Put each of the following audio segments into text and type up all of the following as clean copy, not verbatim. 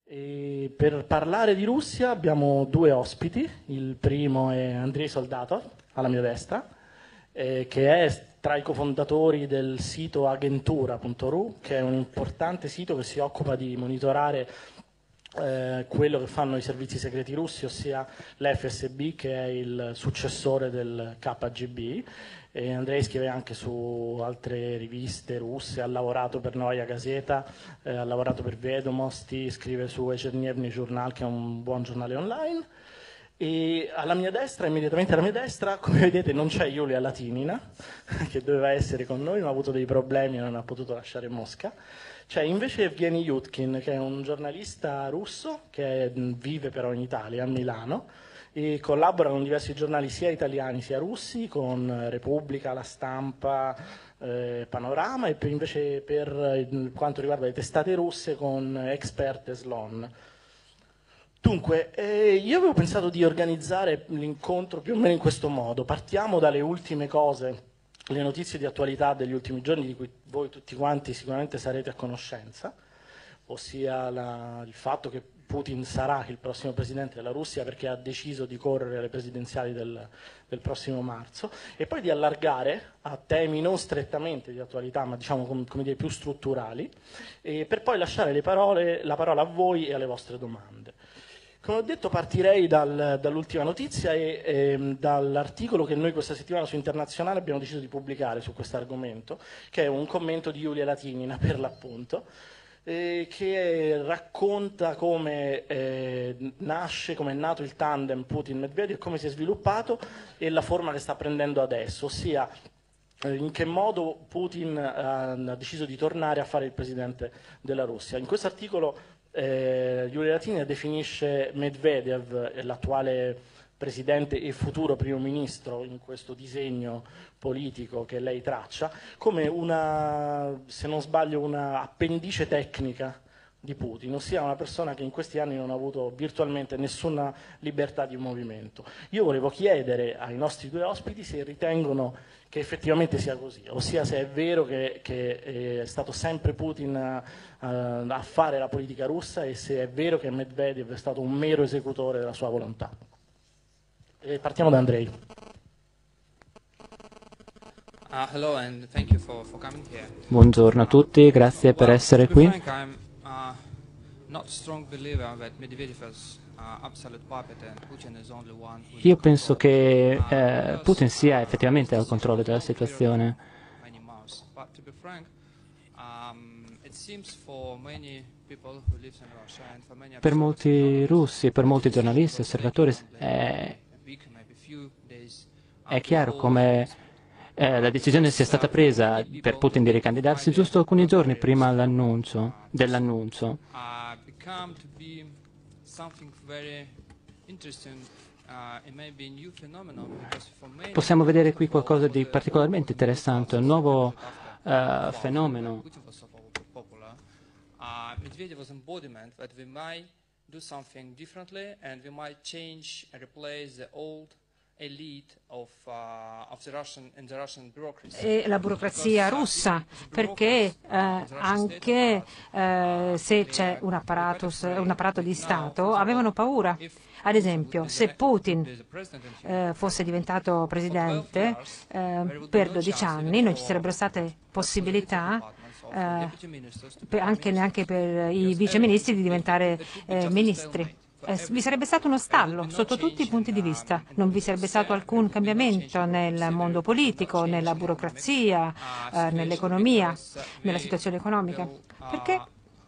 E per parlare di Russia abbiamo due ospiti. Il primo è Andrei Soldatov, alla mia destra, che è tra i cofondatori del sito agentura.ru, che è un importante sito che si occupa di monitorare quello che fanno i servizi segreti russi, ossia l'FSB, che è il successore del KGB. E Andrei scrive anche su altre riviste russe, ha lavorato per Novaya Gazeta, ha lavorato per Vedomosti, scrive su Echernevny Journal, che è un buon giornale online. E alla mia destra, immediatamente alla mia destra, come vedete non c'è Yulia Latinina, che doveva essere con noi, ma ha avuto dei problemi e non ha potuto lasciare Mosca. C'è invece Evgeny Yutkin, che è un giornalista russo che vive però in Italia, a Milano, e collabora con diversi giornali sia italiani sia russi, con Repubblica, La Stampa, Panorama, e invece per quanto riguarda le testate russe con Expert e Slon. Dunque, io avevo pensato di organizzare l'incontro più o meno in questo modo. Partiamo dalle ultime cose, le notizie di attualità degli ultimi giorni di cui voi tutti quanti sicuramente sarete a conoscenza, ossia il fatto che Putin sarà il prossimo presidente della Russia perché ha deciso di correre alle presidenziali del prossimo marzo, e poi di allargare a temi non strettamente di attualità, ma diciamo come dire, più strutturali, per poi lasciare la parola a voi e alle vostre domande. Come ho detto, partirei dall'ultima notizia e dall'articolo che noi questa settimana su Internazionale abbiamo deciso di pubblicare su questo argomento, che è un commento di Yulia Latinina, per l'appunto, che racconta come nasce, come è nato il tandem Putin-Medvedev, come si è sviluppato e la forma che sta prendendo adesso, ossia in che modo Putin ha deciso di tornare a fare il presidente della Russia. In questo articolo Yulia Latinina definisce Medvedev, l'attuale presidente e futuro primo ministro in questo disegno politico che lei traccia, come una, se non sbaglio, una appendice tecnica di Putin, ossia una persona che in questi anni non ha avuto virtualmente nessuna libertà di movimento. Io volevo chiedere ai nostri due ospiti se ritengono che effettivamente sia così, ossia se è vero che è stato sempre Putin a fare la politica russa e se è vero che Medvedev è stato un mero esecutore della sua volontà. Partiamo da Andrei. Hello and thank you for coming here. Buongiorno a tutti, grazie per essere qui. To be frank, I'm not a strong believer that Medvedev is absolute puppet and Putin is only one who is Io in penso control. che Putin sia effettivamente al controllo della situazione. Many mouths. But to be frank, it seems for many people who live in Russia and for many Per molti russi, per molti observers, giornalisti, osservatori, è chiaro come la decisione sia stata presa per Putin di ricandidarsi giusto alcuni giorni prima dell'annuncio. Possiamo vedere qui qualcosa di particolarmente interessante, un nuovo fenomeno. Medvedev is embodiment that we might do something differently and we might change and replace the old elite of the Russian bureaucracy. E la burocrazia russa, perché anche se c'è un apparato di Stato, avevano paura. Ad esempio, se Putin fosse diventato presidente per 12 anni, non ci sarebbero state possibilità neanche per i viceministri di diventare ministri. Vi sarebbe stato uno stallo sotto tutti i punti di vista, non vi sarebbe stato alcun cambiamento nel mondo politico, nella burocrazia, nell'economia, nella situazione economica, perché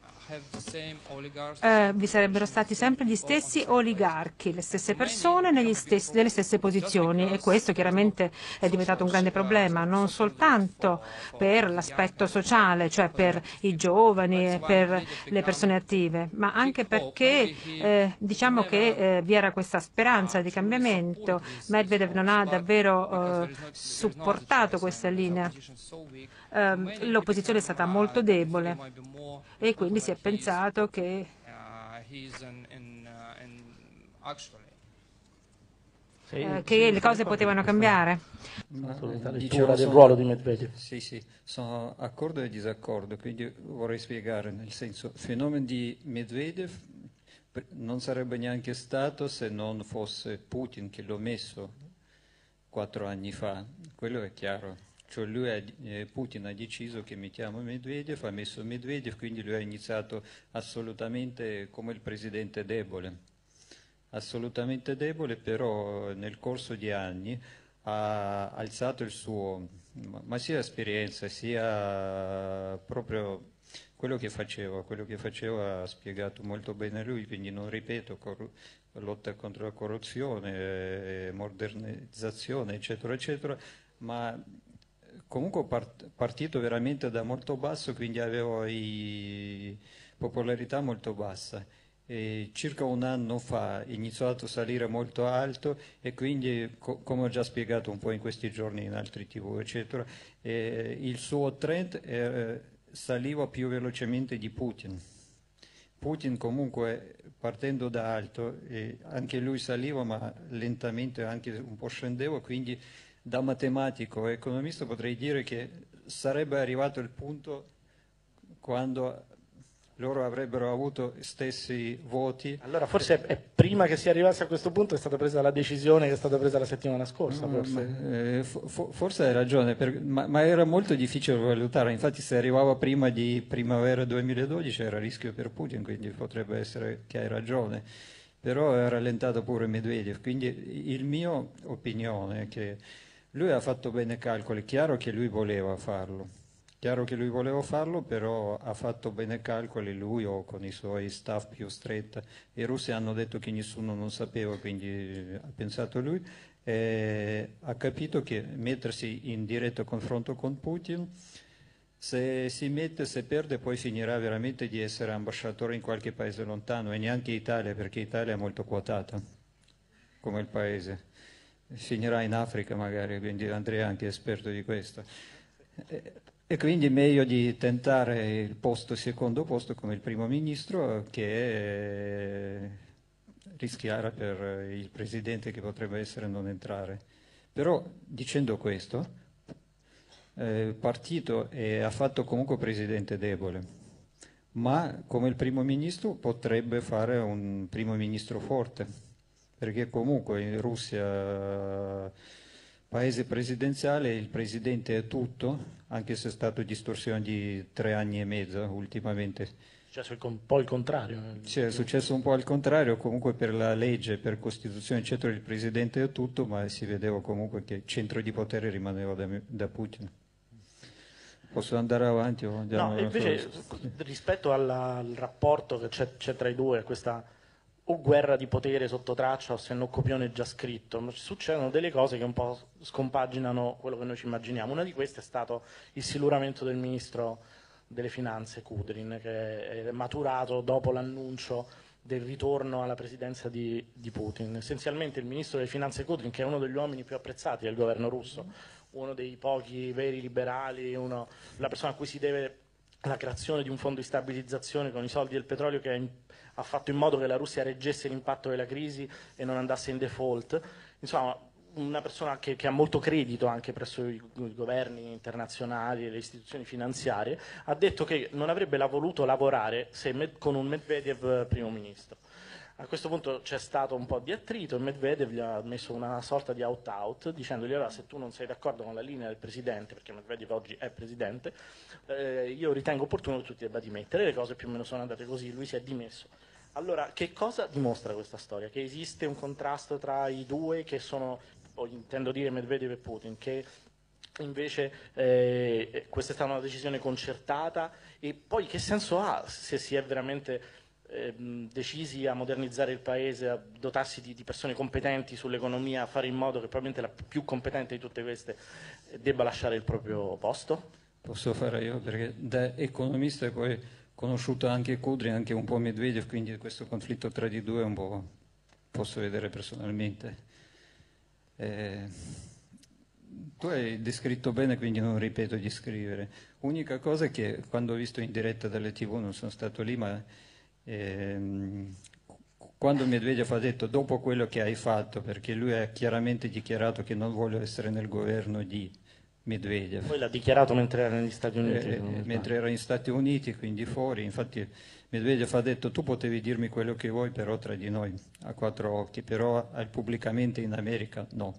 vi sarebbero stati sempre gli stessi oligarchi, le stesse persone nelle stesse posizioni, e questo chiaramente è diventato un grande problema, non soltanto per l'aspetto sociale, cioè per i giovani e per le persone attive, ma anche perché diciamo che vi era questa speranza di cambiamento. Medvedev non ha davvero supportato questa linea. L'opposizione è stata molto debole e quindi si è pensato che le cose potevano cambiare. Lettura del ruolo di Medvedev. Sì, sono d'accordo e disaccordo, quindi vorrei spiegare, nel senso, il fenomeno di Medvedev non sarebbe neanche stato se non fosse Putin che l'ho messo 4 anni fa, quello è chiaro. Cioè Putin ha deciso che mettiamo Medvedev, ha messo Medvedev, quindi lui ha iniziato assolutamente come il presidente debole, assolutamente debole, però nel corso di anni ha alzato il suo, ma sia esperienza, sia proprio quello che faceva ha spiegato molto bene lui, quindi non ripeto, lotta contro la corruzione, modernizzazione, eccetera, eccetera, ma comunque partito veramente da molto basso, quindi avevo popolarità molto bassa. E circa un anno fa è iniziato a salire molto alto e quindi, come ho già spiegato un po' in questi giorni in altri TV, eccetera, il suo trend saliva più velocemente di Putin. Putin comunque partendo da alto, anche lui saliva ma lentamente anche un po' scendeva, quindi da matematico e economista potrei dire che sarebbe arrivato il punto quando loro avrebbero avuto stessi voti. Allora forse è prima che si arrivasse a questo punto è stata presa la decisione che è stata presa la settimana scorsa. Forse hai ragione, ma era molto difficile valutare, infatti se arrivava prima di primavera 2012 era rischio per Putin, quindi potrebbe essere che hai ragione, però è rallentato pure Medvedev, quindi il mio opinione è che lui ha fatto bene calcoli, chiaro che lui voleva farlo. Chiaro che lui voleva farlo, però ha fatto bene calcoli lui o con i suoi staff più stretta. I russi hanno detto che nessuno non sapeva, quindi ha pensato lui. Ha capito che mettersi in diretto confronto con Putin, se si mette, se perde, poi finirà veramente di essere ambasciatore in qualche paese lontano, e neanche Italia, perché Italia è molto quotata come il paese. Finirà in Africa magari, quindi Andrea è anche esperto di questo. E quindi meglio di tentare il secondo posto come il primo ministro che rischiare per il presidente che potrebbe essere non entrare. Però dicendo questo, il partito ha fatto comunque presidente debole, ma come il primo ministro potrebbe fare un primo ministro forte, perché comunque in Russia, paese presidenziale, il presidente è tutto, anche se è stato distorsione di 3 anni e mezzo ultimamente. È successo un po' il contrario. Sì, è successo un po' al contrario, comunque per la legge, per Costituzione, eccetera, il presidente è tutto, ma si vedeva comunque che il centro di potere rimaneva da Putin. Posso andare avanti? O andiamo invece rispetto al rapporto che c'è tra i due, questa o guerra di potere sotto traccia o se no copione già scritto, ma succedono delle cose che un po' scompaginano quello che noi ci immaginiamo. Una di queste è stato il siluramento del ministro delle finanze Kudrin, che è maturato dopo l'annuncio del ritorno alla presidenza di Putin. Essenzialmente il ministro delle finanze Kudrin, che è uno degli uomini più apprezzati del governo russo, uno dei pochi veri liberali, la persona a cui si deve la creazione di un fondo di stabilizzazione con i soldi del petrolio che ha fatto in modo che la Russia reggesse l'impatto della crisi e non andasse in default. Insomma, una persona che ha molto credito anche presso i governi internazionali e le istituzioni finanziarie, ha detto che non avrebbe voluto lavorare con un Medvedev primo ministro. A questo punto c'è stato un po' di attrito e Medvedev gli ha messo una sorta di out-out dicendogli allora se tu non sei d'accordo con la linea del presidente, perché Medvedev oggi è presidente, io ritengo opportuno che tu ti debba dimettere. Le cose più o meno sono andate così, lui si è dimesso. Allora, che cosa dimostra questa storia? Che esiste un contrasto tra i due che sono, intendo dire Medvedev e Putin, che invece questa è stata una decisione concertata, e poi che senso ha se si è veramente decisi a modernizzare il paese, a dotarsi di persone competenti sull'economia, a fare in modo che probabilmente la più competente di tutte queste debba lasciare il proprio posto? Posso fare io, perché da economista e poi conosciuto anche Kudrin, anche un po' Medvedev, quindi questo conflitto tra di due un po' posso vedere personalmente. Tu hai descritto bene, quindi non ripeto di scrivere. Unica cosa è che quando ho visto in diretta dalle TV, non sono stato lì, ma quando Medvedev ha detto dopo quello che hai fatto, perché lui ha chiaramente dichiarato che non vuole essere nel governo di Medvedev. Poi l'ha dichiarato mentre era negli Stati Uniti. Mentre era negli Stati Uniti, quindi fuori, infatti Medvedev ha detto tu potevi dirmi quello che vuoi, però tra di noi a quattro occhi, però pubblicamente in America no.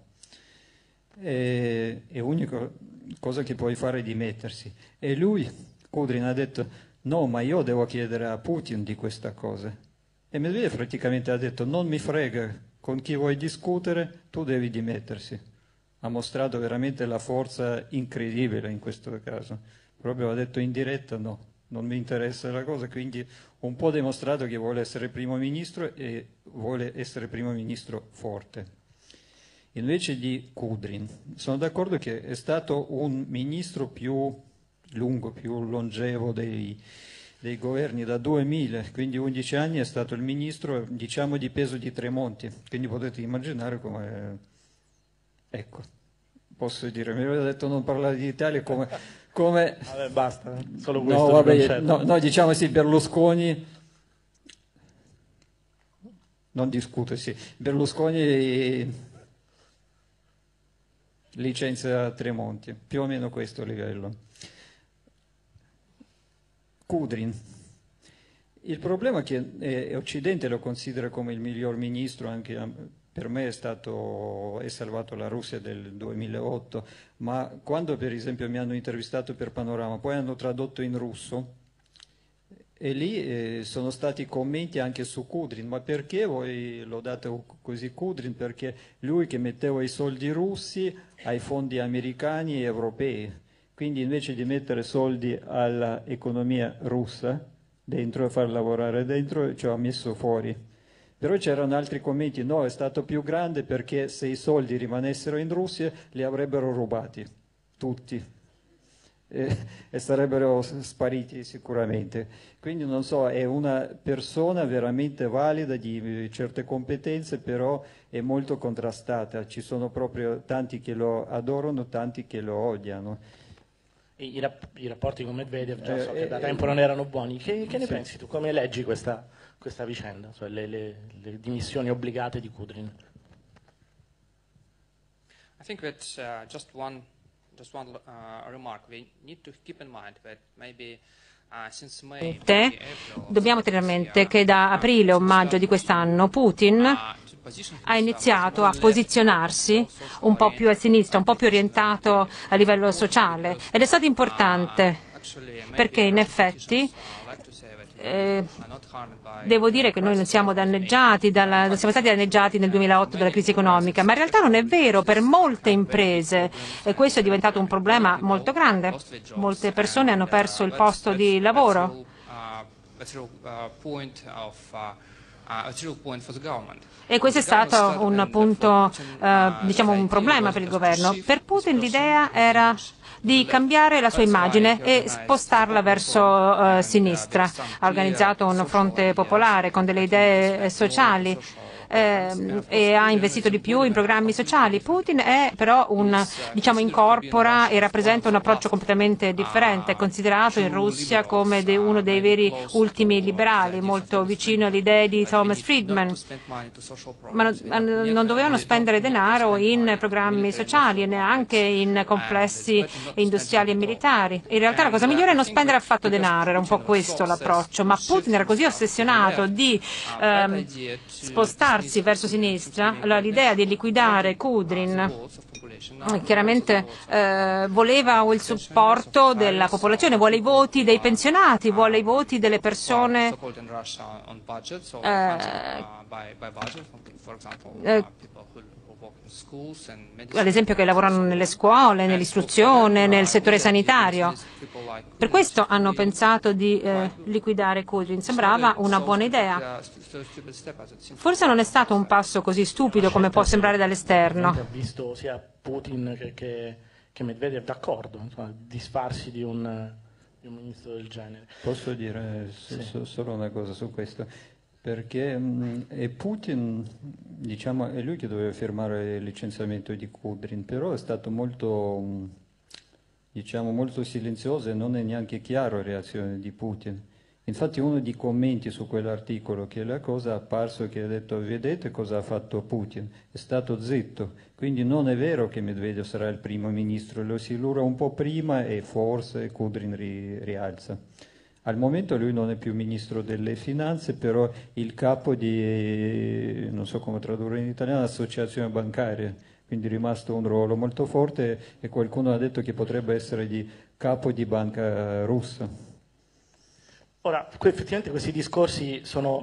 E l'unica cosa che puoi fare è dimettersi. E lui, Kudrin, ha detto no, ma io devo chiedere a Putin di questa cosa. E Medvedev praticamente ha detto non mi frega con chi vuoi discutere, tu devi dimettersi. Ha mostrato veramente la forza incredibile in questo caso. Proprio ha detto in diretta no, non mi interessa la cosa, quindi un po' dimostrato che vuole essere primo ministro e vuole essere primo ministro forte. Invece di Kudrin, sono d'accordo che è stato un ministro più lungo, più longevo dei governi, da 2000, quindi 11 anni è stato il ministro, diciamo, di peso di Tremonti, quindi potete immaginare come, ecco, posso dire, mi aveva detto non parlare di Italia come Vabbè, basta, solo questo. No, vabbè, no, diciamo sì, Berlusconi, non discute, sì, Berlusconi licenzia Tremonti, più o meno questo livello. Kudrin. Il problema è che Occidente lo considera come il miglior ministro, anche per me è salvato la Russia del 2008, ma quando per esempio mi hanno intervistato per Panorama, poi hanno tradotto in russo, e lì sono stati commenti anche su Kudrin, ma perché voi lo date così Kudrin? Perché lui che metteva i soldi russi ai fondi americani e europei, quindi invece di mettere soldi all'economia russa dentro e far lavorare dentro, ci ha messo fuori. Però c'erano altri commenti, no, è stato più grande perché se i soldi rimanessero in Russia li avrebbero rubati, tutti. E sarebbero spariti sicuramente. Quindi non so, è una persona veramente valida di certe competenze, però è molto contrastata. Ci sono proprio tanti che lo adorano, tanti che lo odiano. I rapporti con Medvedev già so che da tempo non erano buoni. Che ne pensi tu? Come leggi questa vicenda, cioè le dimissioni obbligate di Kudrin? I think that just one remark. We need to keep in mind that maybe since May, Dobbiamo tenere a mente che da aprile o maggio di quest'anno Putin ha iniziato a posizionarsi un po' più a sinistra, un po' più orientato a livello sociale, ed è stato importante perché in effetti devo dire che noi non siamo danneggiati, non siamo stati danneggiati nel 2008 dalla crisi economica, ma in realtà non è vero per molte imprese e questo è diventato un problema molto grande. Molte persone hanno perso il posto di lavoro. E questo è stato un punto, diciamo un problema per il governo. Per Putin l'idea era di cambiare la sua immagine e spostarla verso sinistra. Ha organizzato un fronte popolare con delle idee sociali e ha investito di più in programmi sociali. Putin è però incorpora e rappresenta un approccio completamente differente, è considerato in Russia come uno dei veri ultimi liberali, molto vicino alle idee di Thomas Friedman. Ma non dovevano spendere denaro in programmi sociali e neanche in complessi industriali e militari. In realtà la cosa migliore è non spendere affatto denaro, era un po' questo l'approccio, ma Putin era così ossessionato di spostarsi verso sinistra, l'idea di liquidare Kudrin chiaramente voleva il supporto della popolazione, vuole i voti dei pensionati, vuole i voti delle persone ad esempio che lavorano nelle scuole, nell'istruzione, nel settore sanitario. Per questo hanno pensato di liquidare Kudrin. Sembrava una buona idea. Forse non è stato un passo così stupido come può sembrare dall'esterno. Ha visto sia Putin che Medvedev d'accordo, disfarsi di un ministro del genere. Posso dire solo una cosa su questo? Perché Putin, diciamo, è lui che doveva firmare il licenziamento di Kudrin, però è stato molto silenzioso e non è neanche chiaro la reazione di Putin. Infatti uno dei commenti su quell'articolo che è la cosa è apparso che ha detto vedete cosa ha fatto Putin, è stato zitto, quindi non è vero che Medvedev sarà il primo ministro, lo si illuda un po' prima e forse Kudrin rialza. Al momento lui non è più ministro delle finanze, però il capo di, non so come tradurre in italiano, associazione bancaria, quindi è rimasto un ruolo molto forte e qualcuno ha detto che potrebbe essere di capo di banca russa. Ora, effettivamente questi discorsi sono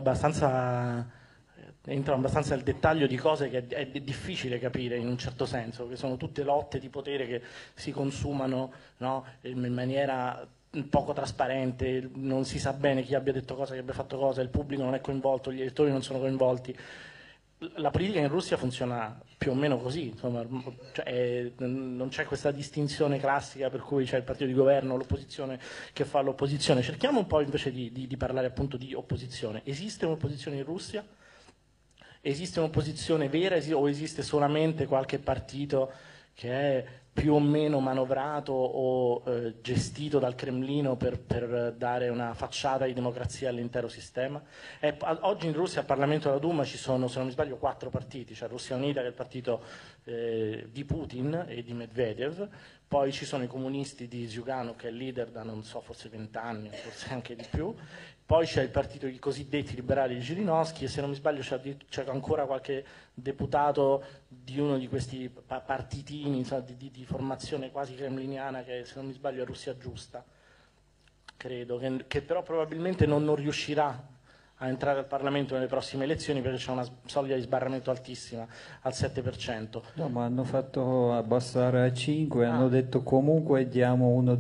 entrano abbastanza nel dettaglio di cose che è difficile capire in un certo senso, che sono tutte lotte di potere che si consumano, no, in maniera poco trasparente, non si sa bene chi abbia detto cosa, chi abbia fatto cosa, il pubblico non è coinvolto, gli elettori non sono coinvolti. La politica in Russia funziona più o meno così, insomma, cioè, non c'è questa distinzione classica per cui c'è il partito di governo, l'opposizione che fa l'opposizione. Cerchiamo un po' invece di parlare appunto di opposizione. Esiste un'opposizione in Russia? Esiste un'opposizione vera o esiste solamente qualche partito che è più o meno manovrato o gestito dal Cremlino per dare una facciata di democrazia all'intero sistema? Oggi in Russia al Parlamento della Duma ci sono, se non mi sbaglio, 4 partiti, c'è Russia Unita che è il partito di Putin e di Medvedev, poi ci sono i comunisti di Zyuganov che è il leader da non so, forse 20 anni, forse anche di più, poi c'è il partito dei cosiddetti liberali di Zhirinovsky e se non mi sbaglio c'è ancora qualche deputato di uno di questi partitini insomma, di formazione quasi kremliniana che se non mi sbaglio è Russia Giusta, credo, che però probabilmente non riuscirà a entrare al Parlamento nelle prossime elezioni perché c'è una soglia di sbarramento altissima, al 7%. No, ma hanno fatto abbassare a 5, hanno detto comunque diamo 1 o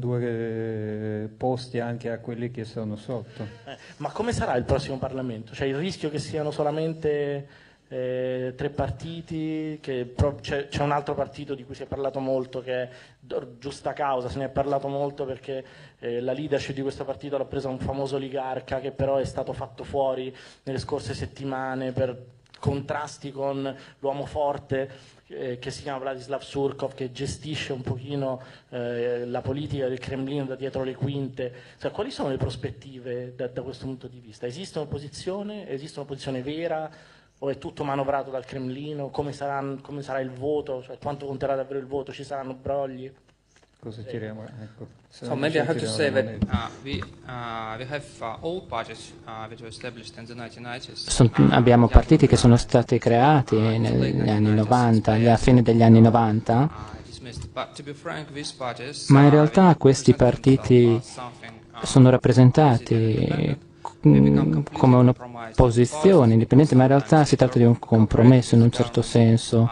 2 posti anche a quelli che sono sotto. Ma come sarà il prossimo Parlamento? C'è il rischio che siano solamente 3 partiti, c'è un altro partito di cui si è parlato molto che è Giusta Causa, se ne è parlato molto perché la leadership di questo partito l'ha presa un famoso oligarca che però è stato fatto fuori nelle scorse settimane per contrasti con l'uomo forte che si chiama Vladislav Surkov, che gestisce un pochino la politica del Cremlino da dietro le quinte. Cioè, quali sono le prospettive da questo punto di vista? Esiste un'opposizione vera o è tutto manovrato dal Cremlino? Come sarà il voto? Cioè, quanto conterà davvero il voto? Ci saranno brogli? Cosa tiriamo? Ecco. So maybe I have to say that we have old parties which were established in the 1990s. Abbiamo partiti che sono stati creati negli anni 90, alla fine degli anni 90, ma in realtà questi partiti sono rappresentati come un'opposizione indipendente, ma in realtà si tratta di un compromesso in un certo senso.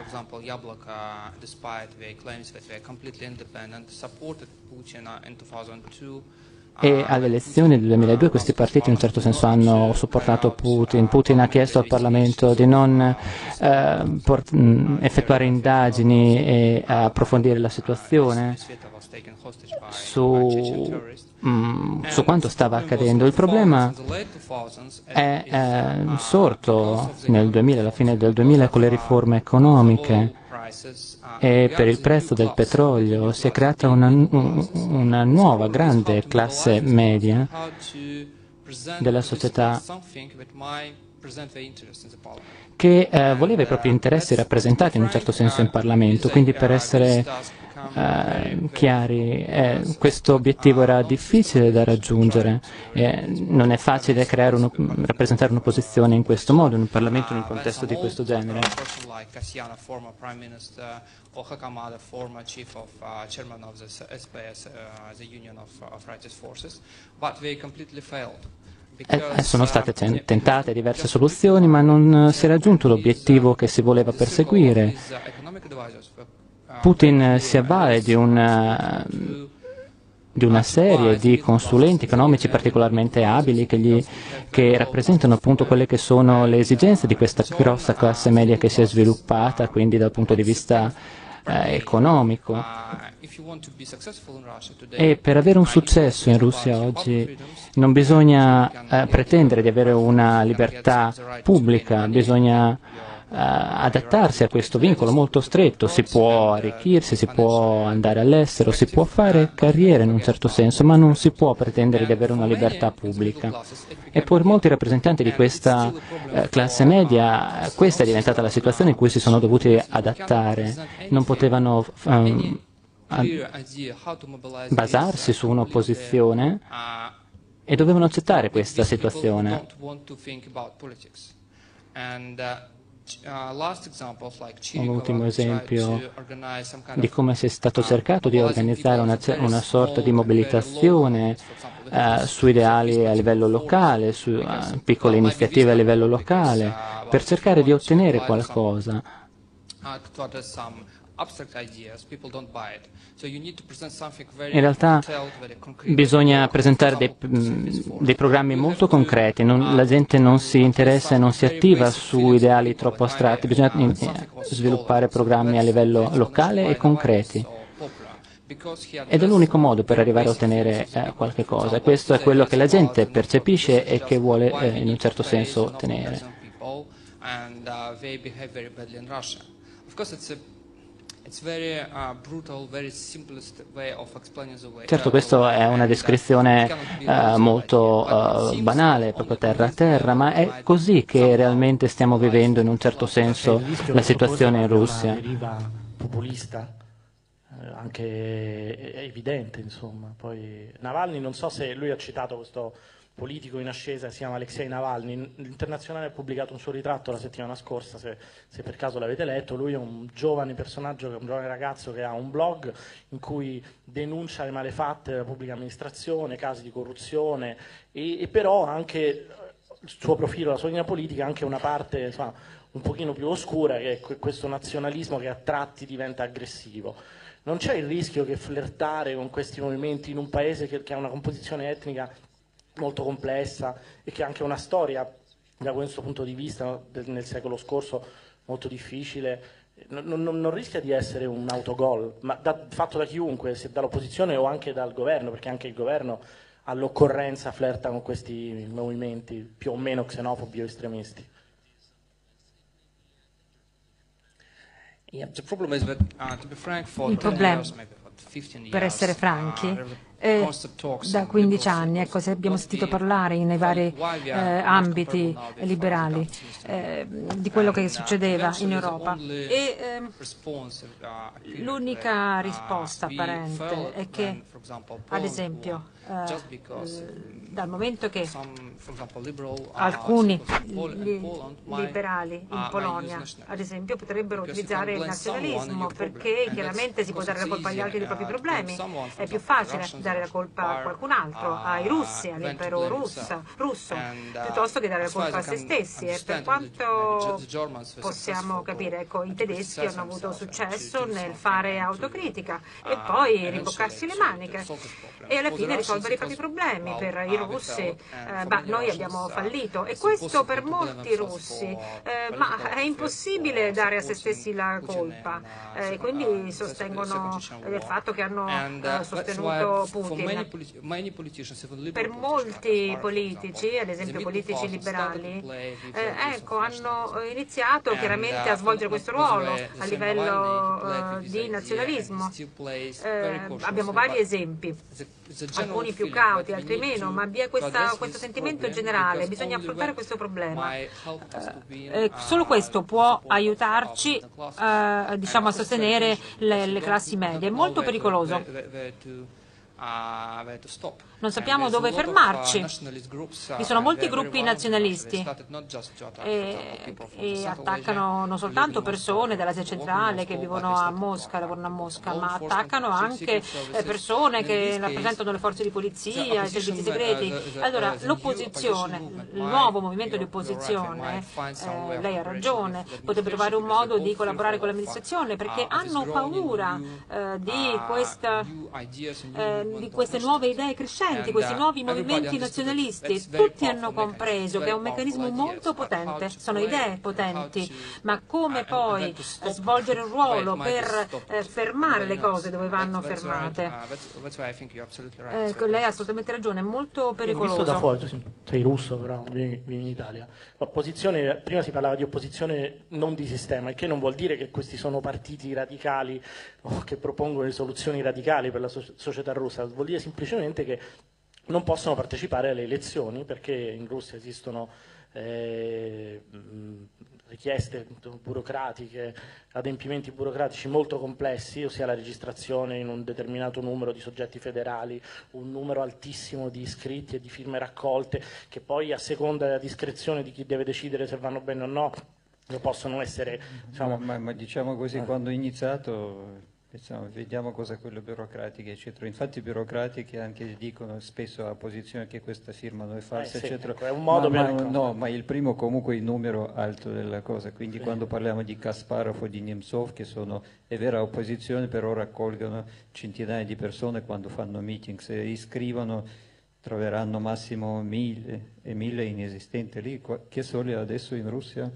E alle elezioni del 2002 questi partiti in un certo senso hanno supportato Putin. Putin ha chiesto al Parlamento di non effettuare indagini e approfondire la situazione su quanto stava accadendo. Il problema è sorto nel 2000, alla fine del 2000, con le riforme economiche e per il prezzo del petrolio si è creata una nuova grande classe media della società che voleva i propri interessi rappresentati in un certo senso in Parlamento, quindi per essere chiari, questo obiettivo era difficile da raggiungere, non è facile rappresentare un'opposizione in questo modo, in un Parlamento in un contesto di questo genere. Or Hakamada, former chief of chairman of the SPS, the Union of Righteous Forces, but they completely failed. Sono state tentate diverse soluzioni, ma non si è raggiunto l'obiettivo che si voleva perseguire. Putin si avvale di una serie di consulenti economici particolarmente abili che rappresentano appunto quelle che sono le esigenze di questa grossa classe media che si è sviluppata, quindi dal punto di vista economico. E per avere un successo in Russia oggi non bisogna pretendere di avere una libertà pubblica, bisogna adattarsi a questo vincolo molto stretto. Si può arricchirsi, si può andare all'estero, si può fare carriera in un certo senso, ma non si può pretendere di avere una libertà pubblica. E per molti rappresentanti di questa classe media questa è diventata la situazione in cui si sono dovuti adattare. Non potevano basarsi su un'opposizione e dovevano accettare questa situazione. Un ultimo esempio di come si è stato cercato di organizzare una sorta di mobilitazione su ideali a livello locale, su piccole iniziative a livello locale, per cercare di ottenere qualcosa. In realtà bisogna presentare dei programmi molto concreti, la gente non si interessa e non si attiva su ideali troppo astratti, bisogna sviluppare programmi a livello locale e concreti. Ed è l'unico modo per arrivare a ottenere qualche cosa, e questo è quello che la gente percepisce e che vuole in un certo senso ottenere. Certo, questa è una descrizione molto banale, proprio terra a terra, ma è così che realmente stiamo vivendo in un certo senso la situazione in Russia. Una deriva populista, anche evidente, insomma. Poi Navalny, non so se lui ha citato questo politico in ascesa, si chiama Alexei Navalny. L'Internazionale ha pubblicato un suo ritratto la settimana scorsa, se per caso l'avete letto. Lui è un giovane personaggio, un giovane ragazzo che ha un blog in cui denuncia le malefatte della pubblica amministrazione, casi di corruzione, e però anche il suo profilo, la sua linea politica, anche una parte, insomma, un pochino più oscura, che è questo nazionalismo che a tratti diventa aggressivo. Non c'è il rischio che flirtare con questi movimenti in un paese che ha una composizione etnica molto complessa e che ha anche una storia, da questo punto di vista, nel secolo scorso molto difficile, non rischia di essere un autogol, ma fatto da chiunque, sia dall'opposizione o anche dal governo, perché anche il governo all'occorrenza flirta con questi movimenti più o meno xenofobi o estremisti. Il problema, per essere franchi, da 15 anni, ecco, se abbiamo sentito parlare nei vari ambiti liberali di quello che succedeva in Europa, e l'unica risposta apparente è che, ad esempio, dal momento che alcuni liberali in Polonia, ad esempio, potrebbero utilizzare il nazionalismo, perché chiaramente si può dare la colpa agli altri dei propri problemi, è più facile dare la colpa a qualcun altro, ai russi, all'impero russo, piuttosto che dare la colpa a se stessi. E per quanto possiamo capire, ecco, i tedeschi hanno avuto successo nel fare autocritica e poi rimboccarsi le maniche e alla fine risolvere i propri problemi. Per i russi, noi abbiamo fallito, e questo per molti russi, ma è impossibile dare a se stessi la colpa, e quindi sostengono il fatto che hanno sostenuto Putin. Per molti politici, ad esempio politici liberali, ecco, hanno iniziato chiaramente a svolgere questo ruolo a livello di nazionalismo. Abbiamo vari esempi, alcuni più cauti, altri meno, ma vi è questo sentimento generale, bisogna affrontare questo problema. Solo questo può aiutarci diciamo, a sostenere le classi medie. È molto pericoloso. Non sappiamo dove fermarci. Vi sono molti gruppi nazionalisti e attaccano non soltanto persone dell'Asia centrale che vivono a Mosca, lavorano a Mosca, ma attaccano anche persone che rappresentano le forze di polizia, i servizi segreti. Allora, l'opposizione, il nuovo movimento di opposizione, lei ha ragione, potrebbe trovare un modo di collaborare con l'amministrazione, perché hanno paura di queste nuove idee crescenti emergenti, questi nuovi movimenti nazionalisti, tutti hanno compreso che è un meccanismo molto potente, sono idee potenti, ma come poi svolgere un ruolo per fermare le cose dove vanno fermate? Lei ha assolutamente ragione, è molto pericoloso. Visto da fuori, tu sei russo però, vieni in Italia. L'opposizione, prima si parlava di opposizione non di sistema, il che non vuol dire che questi sono partiti radicali o che propongono le soluzioni radicali per la società russa, vuol dire semplicemente che non possono partecipare alle elezioni perché in Russia esistono richieste burocratiche, adempimenti burocratici molto complessi, ossia la registrazione in un determinato numero di soggetti federali, un numero altissimo di iscritti e di firme raccolte, che poi a seconda della discrezione di chi deve decidere se vanno bene o no, possono essere... Diciamo, ma diciamo così, quando ho iniziato... vediamo cosa è quello burocratico, eccetera. Infatti i burocratici anche dicono spesso a posizione che questa firma non è falsa, sì, eccetera. Ecco, è un modo ma il primo comunque il numero alto della cosa, quindi quando parliamo di Kasparov o di Nemtsov, che sono, è vera opposizione, però raccolgono centinaia di persone quando fanno meeting, se iscrivono troveranno massimo 1000 e 1000 inesistenti lì, che solo adesso in Russia...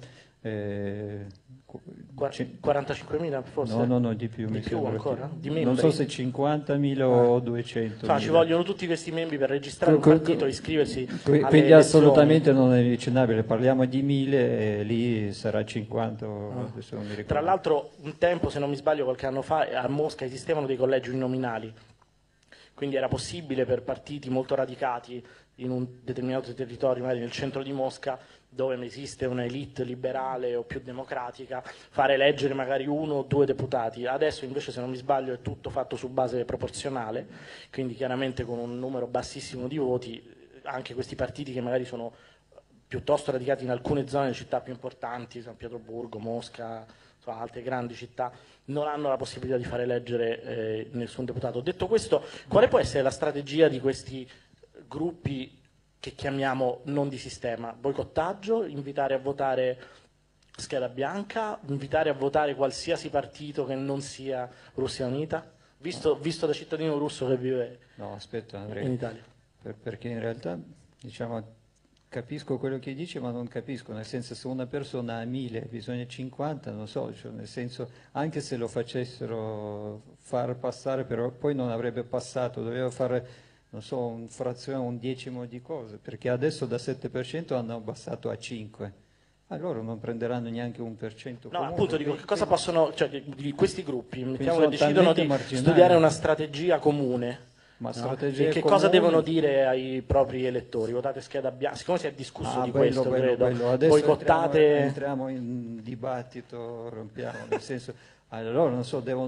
45.000 forse? No, di più. Di più ancora? Di membri? Non so se 50.000 o 200. Ci vogliono tutti questi membri per registrare un partito e iscriversi alle quindi elezioni. assolutamente non è avvicinabile, parliamo di 1000 e lì sarà 50, adesso non mi ricordo. Tra l'altro un tempo, se non mi sbaglio qualche anno fa, a Mosca esistevano dei collegi uninominali, quindi era possibile per partiti molto radicati in un determinato territorio, magari nel centro di Mosca, dove esiste una elite liberale o più democratica, fare eleggere magari 1 o 2 deputati. Adesso invece, se non mi sbaglio, è tutto fatto su base proporzionale, quindi chiaramente con un numero bassissimo di voti, anche questi partiti che magari sono piuttosto radicati in alcune zone delle città più importanti, San Pietroburgo, Mosca, insomma, altre grandi città, non hanno la possibilità di fare eleggere nessun deputato. Detto questo, quale può essere la strategia di questi gruppi che chiamiamo non di sistema? Boicottaggio, invitare a votare scheda bianca, invitare a votare qualsiasi partito che non sia Russia Unita, visto da cittadino russo che vive Andrea, in Italia? Perché in realtà, diciamo, capisco quello che dici, ma non capisco, nel senso, se una persona ha 1000 bisogna 50, non so, cioè, nel senso, anche se lo facessero far passare, però poi non avrebbe passato, doveva fare, non so, un decimo di cose, perché adesso da 7% hanno abbassato a 5%, allora non prenderanno neanche 1%. No, appunto dico, che cosa possono, cioè di questi gruppi, mettiamo che sono decidono di marginali. studiare una strategia comune, Ma no? E che cosa devono dire ai propri elettori? Votate scheda bianca, siccome si è discusso di questo, credo, Adesso boicottate... entriamo in dibattito, rompiamo, nel senso... Allora, non so, devono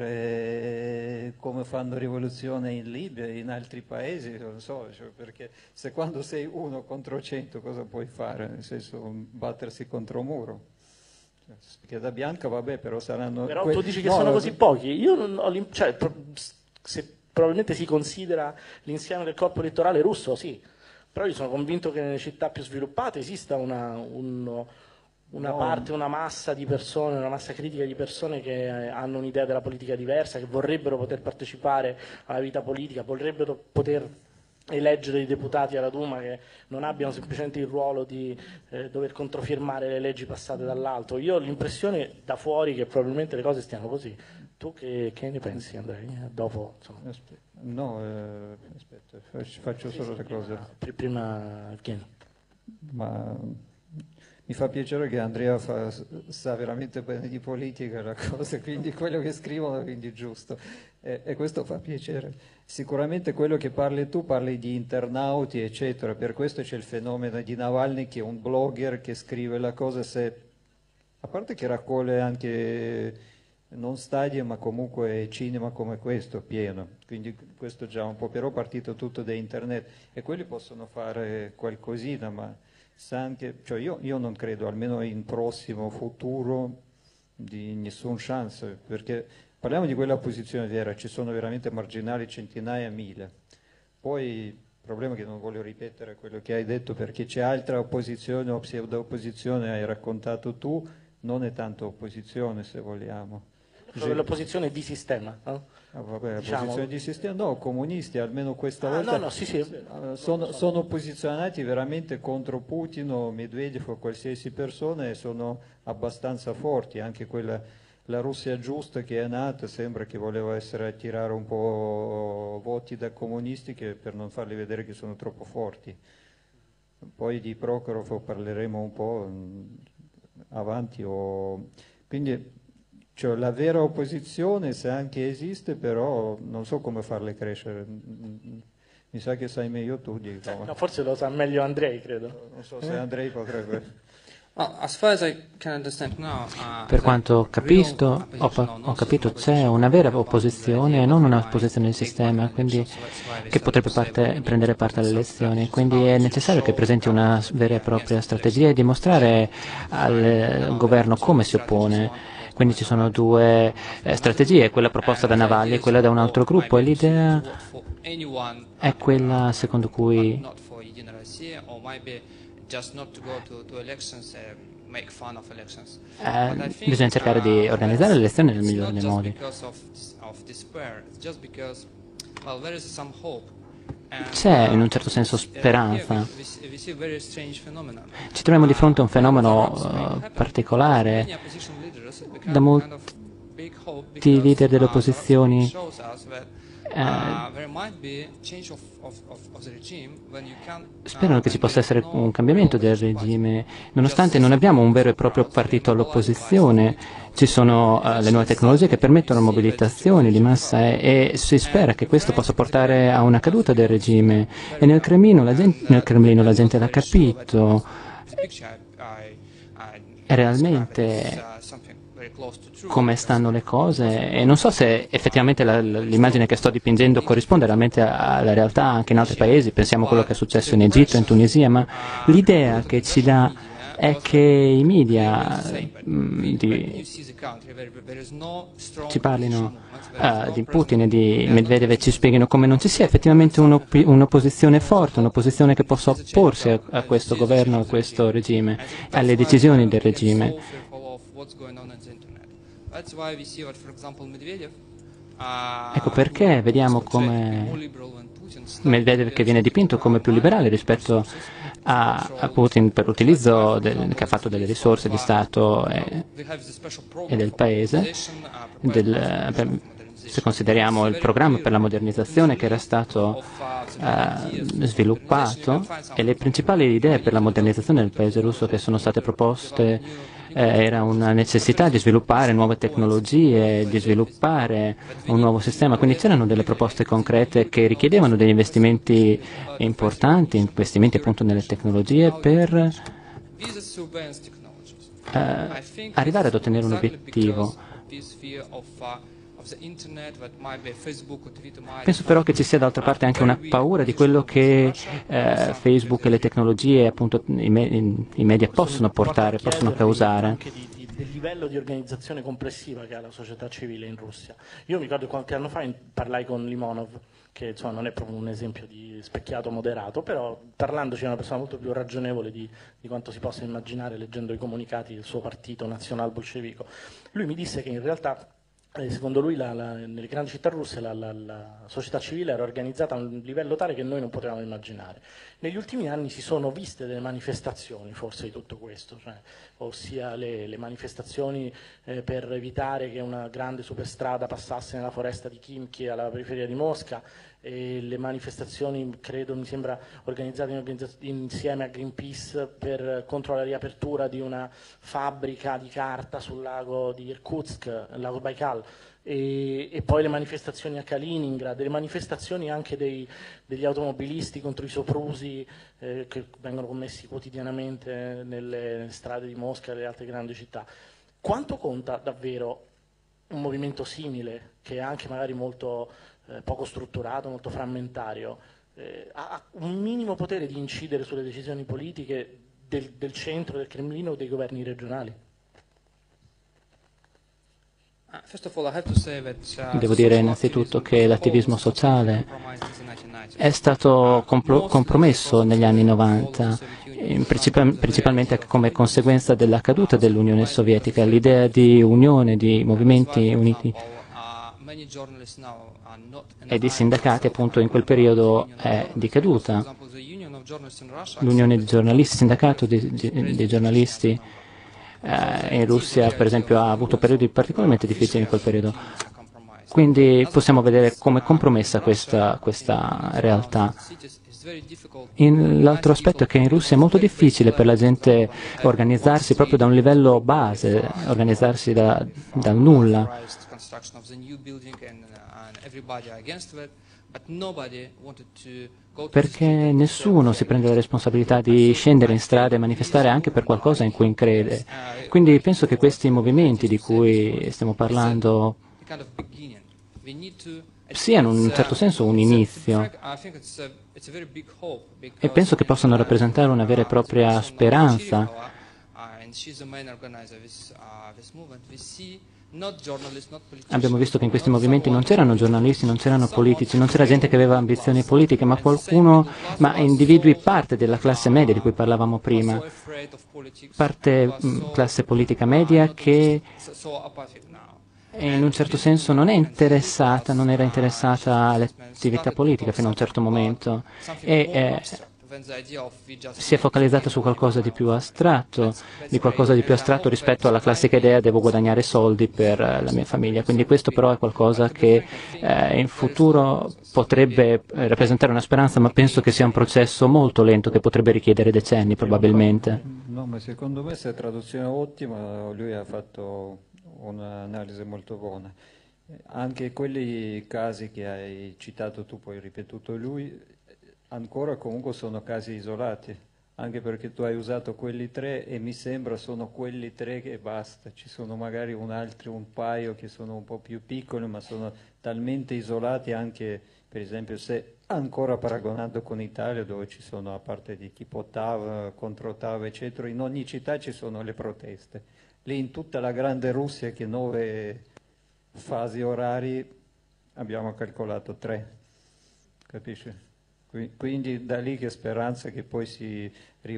leggere come fanno rivoluzione in Libia e in altri paesi, non so, cioè, perché se quando sei 1 contro 100 cosa puoi fare? Nel senso, battersi contro un muro. Scheda bianca, vabbè, però saranno... Però tu dici che sono così pochi? Io non ho se probabilmente si considera l'insieme del corpo elettorale russo, sì, però io sono convinto che nelle città più sviluppate esista una massa di persone, una massa critica di persone che hanno un'idea della politica diversa, che vorrebbero poter partecipare alla vita politica, vorrebbero poter eleggere dei deputati alla Duma che non abbiano semplicemente il ruolo di dover controfirmare le leggi passate dall'alto. Io ho l'impressione da fuori che probabilmente le cose stiano così. Tu che ne pensi, Andrea? Dopo, insomma. Aspetta, faccio solo le cose. Prima Evgeny. Ma mi fa piacere che Andrea sa veramente bene di politica la cosa, quindi quello che scrivono quindi giusto, e questo fa piacere. Sicuramente quello che parli tu, parli di internauti eccetera, per questo c'è il fenomeno di Navalny, che è un blogger che scrive la cosa, a parte che raccoglie anche non stadi ma comunque cinema come questo pieno, quindi questo già un po', però partito tutto da internet e quelli possono fare qualcosina, ma sa anche, cioè io non credo, almeno in prossimo futuro, di nessun chance, perché parliamo di quella posizione vera, ci sono veramente marginali centinaia, 1000. Poi il problema è che non voglio ripetere quello che hai detto, perché c'è altra opposizione o pseudo opposizione, hai raccontato tu, non è tanto opposizione se vogliamo. L'opposizione di sistema, no? Vabbè, diciamo. opposizione di sistema, no, comunisti, almeno questa volta no, sì. sono posizionati veramente contro Putin o Medvedev o qualsiasi persona e sono abbastanza forti, anche la Russia giusta che è nata sembra che voleva attirare un po' voti da comunisti per non farli vedere che sono troppo forti. Poi di Prokhorov parleremo un po' avanti. Quindi cioè, la vera opposizione, se anche esiste, però non so come farle crescere. Mi sa che sai meglio tu, dico. No, forse lo sa meglio Andrei, credo. Non so se Andrei potrebbe... Per quanto capisco, ho capito, c'è una vera opposizione e non una opposizione del sistema, quindi che potrebbe prendere parte alle elezioni. Quindi è necessario che presenti una vera e propria strategia e dimostrare al governo come si oppone. Quindi ci sono due strategie, quella proposta da Navalny e quella da un altro gruppo, e l'idea è quella secondo cui bisogna cercare di organizzare le elezioni nel migliore dei modi. C'è in un certo senso speranza. Ci troviamo di fronte a un fenomeno particolare. Da molti leader delle opposizioni sperano che ci possa essere un cambiamento del regime, nonostante non abbiamo un vero e proprio partito all'opposizione. Ci sono le nuove tecnologie che permettono mobilitazioni di massa e si spera che questo possa portare a una caduta del regime. E nel Cremlino la gente l'ha capito. Realmente come stanno le cose e non so se effettivamente l'immagine che sto dipingendo corrisponde realmente alla realtà anche in altri paesi, pensiamo a quello che è successo in Egitto, in Tunisia, ma l'idea che ci dà è che i media ci parlino di Putin e di Medvedev e ci spieghino come non ci sia effettivamente un'opposizione forte, un'opposizione che possa opporsi a questo governo, a questo regime, alle decisioni del regime. Ecco perché vediamo come Medvedev che viene dipinto come più liberale rispetto a Putin per l'utilizzo che ha fatto delle risorse di Stato e del Paese, se consideriamo il programma per la modernizzazione che era stato sviluppato e le principali idee per la modernizzazione del Paese russo che sono state proposte era una necessità di sviluppare nuove tecnologie, di sviluppare un nuovo sistema, quindi c'erano delle proposte concrete che richiedevano degli investimenti importanti, investimenti appunto nelle tecnologie per arrivare ad ottenere un obiettivo. Penso però che ci sia d'altra parte anche una paura di quello che Facebook e le tecnologie, appunto i media possono portare, possono causare. Anche del livello di organizzazione complessiva che ha la società civile in Russia. Io mi ricordo qualche anno fa parlai con Limonov, che insomma non è proprio un esempio di specchiato moderato, però parlandoci è una persona molto più ragionevole di quanto si possa immaginare leggendo i comunicati del suo partito nazional bolscevico. Lui mi disse che in realtà secondo lui nelle grandi città russe la società civile era organizzata a un livello tale che noi non potevamo immaginare. Negli ultimi anni si sono viste delle manifestazioni forse di tutto questo, ossia le manifestazioni per evitare che una grande superstrada passasse nella foresta di Khimki alla periferia di Mosca, e le manifestazioni, credo, mi sembra, organizzate insieme a Greenpeace contro la riapertura di una fabbrica di carta sul lago di Irkutsk, il lago Baikal, e poi le manifestazioni a Kaliningrad, delle manifestazioni anche degli automobilisti contro i soprusi che vengono commessi quotidianamente nelle strade di Mosca e le altre grandi città. Quanto conta davvero un movimento simile, che è anche magari molto poco strutturato, molto frammentario, ha un minimo potere di incidere sulle decisioni politiche del centro, del Cremlino o dei governi regionali? Devo dire innanzitutto che l'attivismo sociale è stato compromesso negli anni 90, principalmente come conseguenza della caduta dell'Unione Sovietica. L'idea di unione, di movimenti uniti e di sindacati appunto in quel periodo è decaduta. L'unione di giornalisti, il sindacato dei giornalisti in Russia per esempio ha avuto periodi particolarmente difficili in quel periodo. Quindi possiamo vedere come compromessa questa realtà. L'altro aspetto è che in Russia è molto difficile per la gente organizzarsi proprio da un livello base, organizzarsi dal nulla. Perché nessuno si prende la responsabilità di scendere in strada e manifestare anche per qualcosa in cui crede. Quindi penso che questi movimenti di cui stiamo parlando siano in un certo senso un inizio e penso che possano rappresentare una vera e propria speranza. Abbiamo visto che in questi movimenti non c'erano giornalisti, non c'erano politici, non c'era gente che aveva ambizioni politiche, ma individui parte della classe media di cui parlavamo prima, classe politica media che in un certo senso non era interessata all'attività politica fino a un certo momento e si è focalizzata su qualcosa di più astratto, rispetto alla classica idea devo guadagnare soldi per la mia famiglia. Quindi questo però è qualcosa che in futuro potrebbe rappresentare una speranza, ma penso che sia un processo molto lento che potrebbe richiedere decenni probabilmente. No, ma secondo me se traduzione ottima, lui ha fatto un'analisi molto buona. Anche quelli casi che hai citato tu, poi ripetuto lui, ancora comunque sono casi isolati, anche perché tu hai usato quelli tre e mi sembra sono quelli tre che basta. Ci sono magari un paio che sono un po' più piccoli, ma sono talmente isolati anche, per esempio, se ancora paragonando con Italia, dove ci sono, a parte di tipo TAV, contro TAV, eccetera, in ogni città ci sono le proteste. Lì in tutta la grande Russia, che 9 fasi orari, abbiamo calcolato 3, capisci? Quindi da lì che speranza che poi si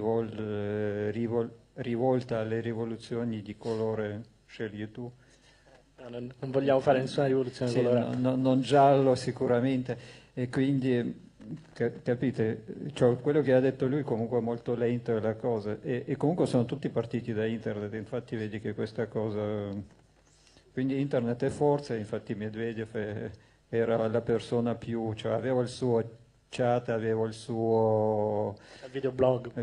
rivolta alle rivoluzioni di colore scegli tu. Non vogliamo fare nessuna rivoluzione colorata. Non giallo sicuramente, e quindi capite, cioè, quello che ha detto lui comunque è molto lento la cosa, e comunque sono tutti partiti da internet, infatti vedi che questa cosa, quindi internet è forza, infatti Medvedev era la persona più, cioè aveva il suo chat, aveva il suo videoblog,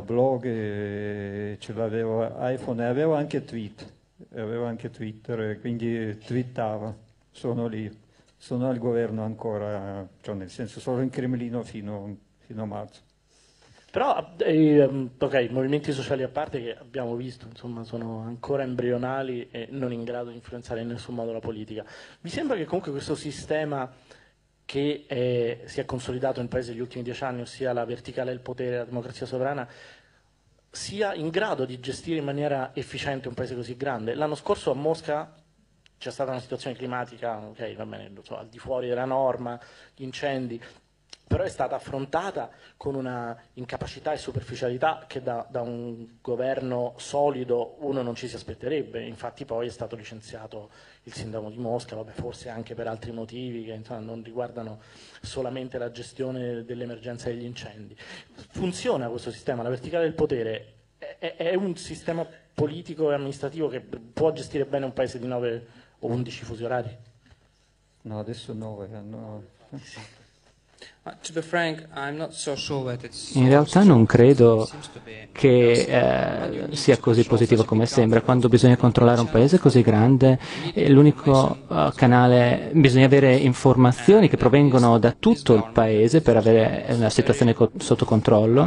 ce l'aveva iPhone e aveva anche Twitter, quindi twittava. Sono lì, sono al governo ancora, cioè nel senso solo in Cremlino fino a marzo. Però, i movimenti sociali a parte che abbiamo visto, insomma, sono ancora embrionali e non in grado di influenzare in nessun modo la politica. Mi sembra che comunque questo sistema che si è consolidato nel Paese negli ultimi 10 anni, ossia la verticale del potere, la democrazia sovrana, sia in grado di gestire in maniera efficiente un Paese così grande. L'anno scorso a Mosca c'è stata una situazione climatica, ok, va bene, al di fuori della norma, gli incendi, però è stata affrontata con una incapacità e superficialità che da un governo solido uno non ci si aspetterebbe. Infatti poi è stato licenziato il sindaco di Mosca, vabbè, forse anche per altri motivi che insomma, non riguardano solamente la gestione dell'emergenza degli incendi. Funziona questo sistema, la verticale del potere è un sistema politico e amministrativo che può gestire bene un paese di 9 o 11 fusi orari? No, adesso 9 hanno... In realtà non credo che sia così positivo come sembra. Quando bisogna controllare un paese così grande, l'unico canale, bisogna avere informazioni che provengono da tutto il paese per avere una situazione sotto controllo.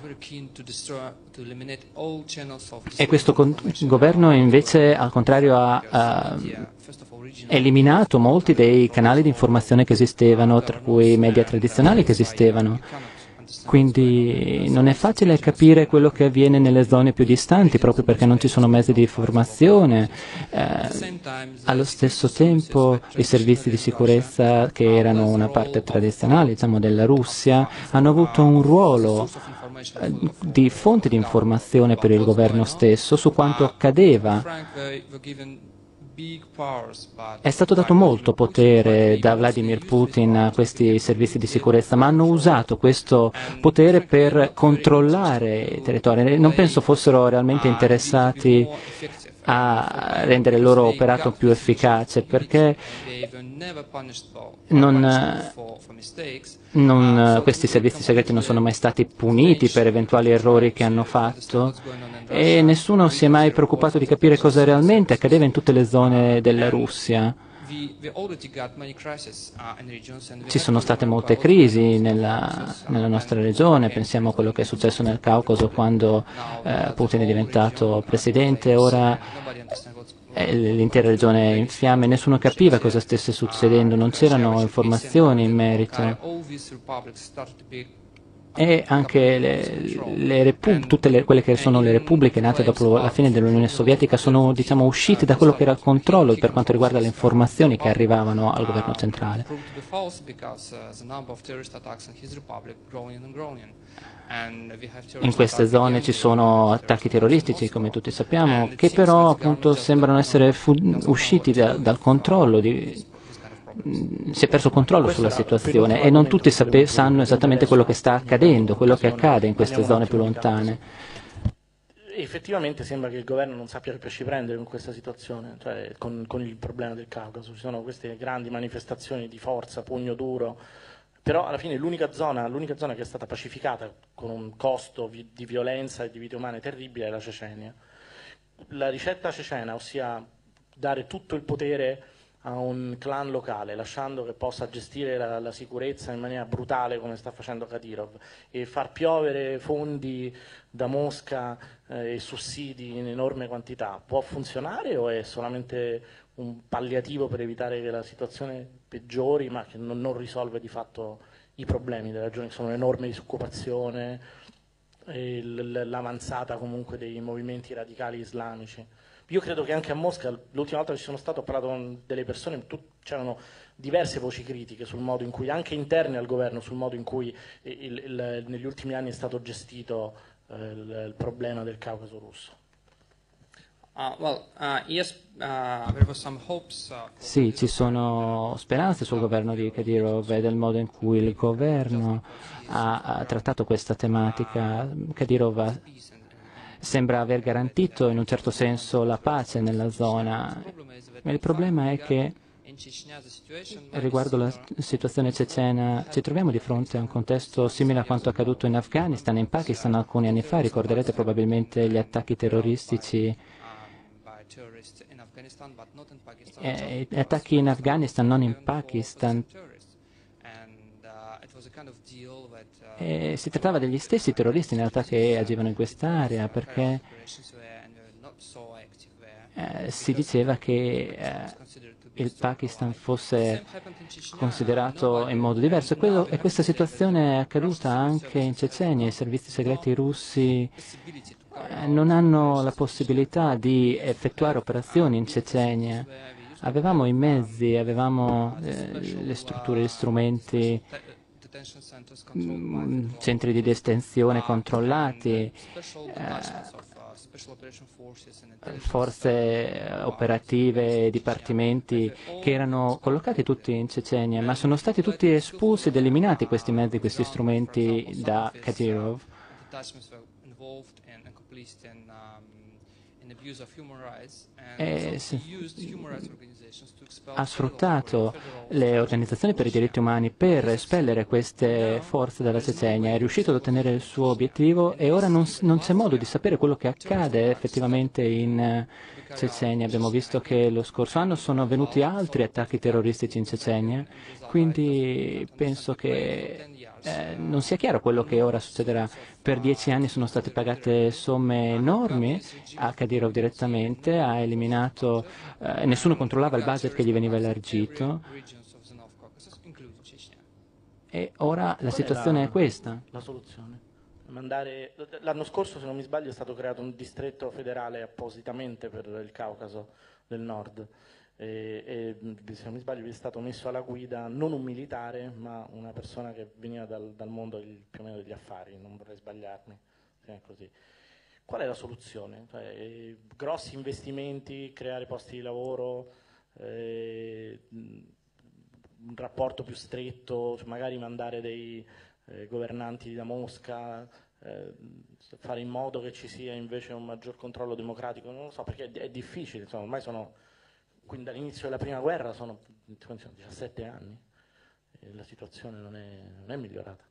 E questo governo invece, al contrario, ha eliminato molti dei canali di informazione che esistevano, tra cui i media tradizionali che esistevano. Quindi non è facile capire quello che avviene nelle zone più distanti, proprio perché non ci sono mezzi di informazione. Allo stesso tempo i servizi di sicurezza, che erano una parte tradizionale, diciamo, della Russia, hanno avuto un ruolo di fonte di informazione per il governo stesso su quanto accadeva. È stato dato molto potere da Vladimir Putin a questi servizi di sicurezza, ma hanno usato questo potere per controllare i territori. Non penso fossero realmente interessati a rendere il loro operato più efficace, perché questi servizi segreti non sono mai stati puniti per eventuali errori che hanno fatto e nessuno si è mai preoccupato di capire cosa realmente accadeva in tutte le zone della Russia. Ci sono state molte crisi nella nostra regione, pensiamo a quello che è successo nel Caucaso quando Putin è diventato presidente, ora l'intera regione è in fiamme, nessuno capiva cosa stesse succedendo, non c'erano informazioni in merito. E anche tutte quelle che sono le repubbliche nate dopo la fine dell'Unione Sovietica sono, diciamo, uscite da quello che era il controllo per quanto riguarda le informazioni che arrivavano al governo centrale. In queste zone ci sono attacchi terroristici, come tutti sappiamo, che però appunto sembrano essere usciti dal controllo si è perso il controllo sulla situazione e non tutti sanno esattamente quello che sta accadendo, quello che accade in queste zone più lontane. Effettivamente sembra che il governo non sappia che pesci prendere con questa situazione, cioè con il problema del Caucaso. Ci sono queste grandi manifestazioni di forza, pugno duro, però alla fine l'unica zona che è stata pacificata con un costo di violenza e di vite umane terribile è la Cecenia. La ricetta cecena, ossia dare tutto il potere a un clan locale, lasciando che possa gestire la sicurezza in maniera brutale come sta facendo Kadyrov e far piovere fondi da Mosca e sussidi in enorme quantità, può funzionare o è solamente un palliativo per evitare che la situazione peggiori ma che non risolve di fatto i problemi della regione, che sono l'enorme disoccupazione e l'avanzata comunque dei movimenti radicali islamici? Io credo che anche a Mosca, l'ultima volta che ci sono stato, ho parlato con delle persone, c'erano diverse voci critiche sul modo in cui, anche interne al governo, sul modo in cui negli ultimi anni è stato gestito il problema del Caucaso russo. Sì, ci sono speranze sul governo di Kadyrov e del modo in cui il governo ha trattato questa tematica. Kadyrov sembra aver garantito in un certo senso la pace nella zona. Il problema è che riguardo la situazione cecena ci troviamo di fronte a un contesto simile a quanto accaduto in Afghanistan e in Pakistan alcuni anni fa. Ricorderete probabilmente gli attacchi terroristici gli attacchi in Afghanistan, non in Pakistan. Si trattava degli stessi terroristi in realtà che agivano in quest'area, perché si diceva che il Pakistan fosse considerato in modo diverso e questa situazione è accaduta anche in Cecenia. I servizi segreti russi non hanno la possibilità di effettuare operazioni in Cecenia. Avevamo i mezzi, avevamo le strutture, gli strumenti, centri di detenzione controllati, forze operative, dipartimenti che erano collocati tutti in Cecenia, ma sono stati tutti espulsi ed eliminati questi mezzi, questi strumenti da Kadyrov. Ha sfruttato le organizzazioni per i diritti umani per espellere queste forze dalla Cecenia, è riuscito ad ottenere il suo obiettivo e ora non c'è modo di sapere quello che accade effettivamente in Cecenia. Abbiamo visto che lo scorso anno sono avvenuti altri attacchi terroristici in Cecenia, quindi penso che non sia chiaro quello che ora succederà. Per 10 anni sono state pagate somme enormi a Kadyrov direttamente, ha eliminato, nessuno controllava il budget che gli veniva elargito E ora la situazione è questa. La soluzione? L'anno scorso, se non mi sbaglio, è stato creato un distretto federale appositamente per il Caucaso del Nord e se non mi sbaglio è stato messo alla guida non un militare ma una persona che veniva dal mondo più o meno degli affari, non vorrei sbagliarmi, è così. Qual è la soluzione? Grossi investimenti, creare posti di lavoro, un rapporto più stretto, magari mandare dei governanti da Mosca, fare in modo che ci sia invece un maggior controllo democratico, non lo so, perché è difficile, insomma, ormai quindi dall'inizio della prima guerra sono 17 anni e la situazione non è migliorata.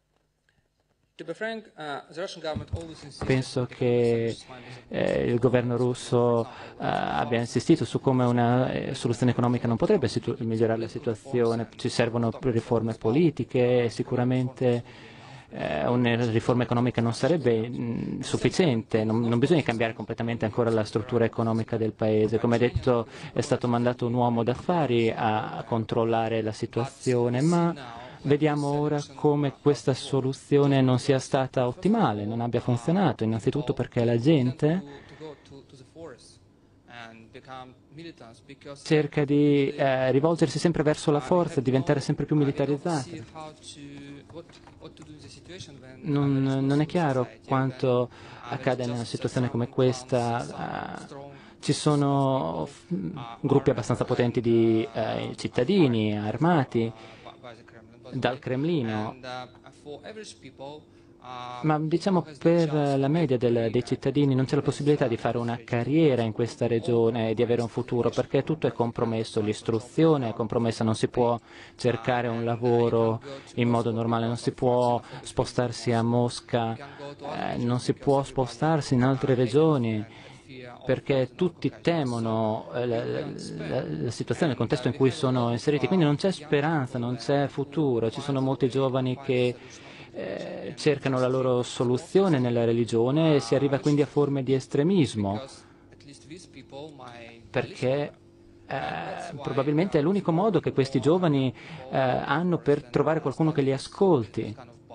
Penso che il governo russo abbia insistito su come una soluzione economica non potrebbe migliorare la situazione, ci servono riforme politiche, sicuramente una riforma economica non sarebbe sufficiente, non bisogna cambiare completamente ancora la struttura economica del paese. Come detto, è stato mandato un uomo d'affari a controllare la situazione, ma vediamo ora come questa soluzione non sia stata ottimale, non abbia funzionato, innanzitutto perché la gente cerca di rivolgersi sempre verso la forza e diventare sempre più militarizzata. Non è chiaro quanto accade in una situazione come questa. Ci sono gruppi abbastanza potenti di cittadini armati dal Cremlino, ma diciamo per la media dei cittadini non c'è la possibilità di fare una carriera in questa regione e di avere un futuro perché tutto è compromesso, l'istruzione è compromessa, non si può cercare un lavoro in modo normale, non si può spostarsi a Mosca, non si può spostarsi in altre regioni perché tutti temono la situazione, il contesto in cui sono inseriti, quindi non c'è speranza, non c'è futuro, ci sono molti giovani che cercano la loro soluzione nella religione e si arriva quindi a forme di estremismo, perché probabilmente è l'unico modo che questi giovani hanno per trovare qualcuno che li ascolti.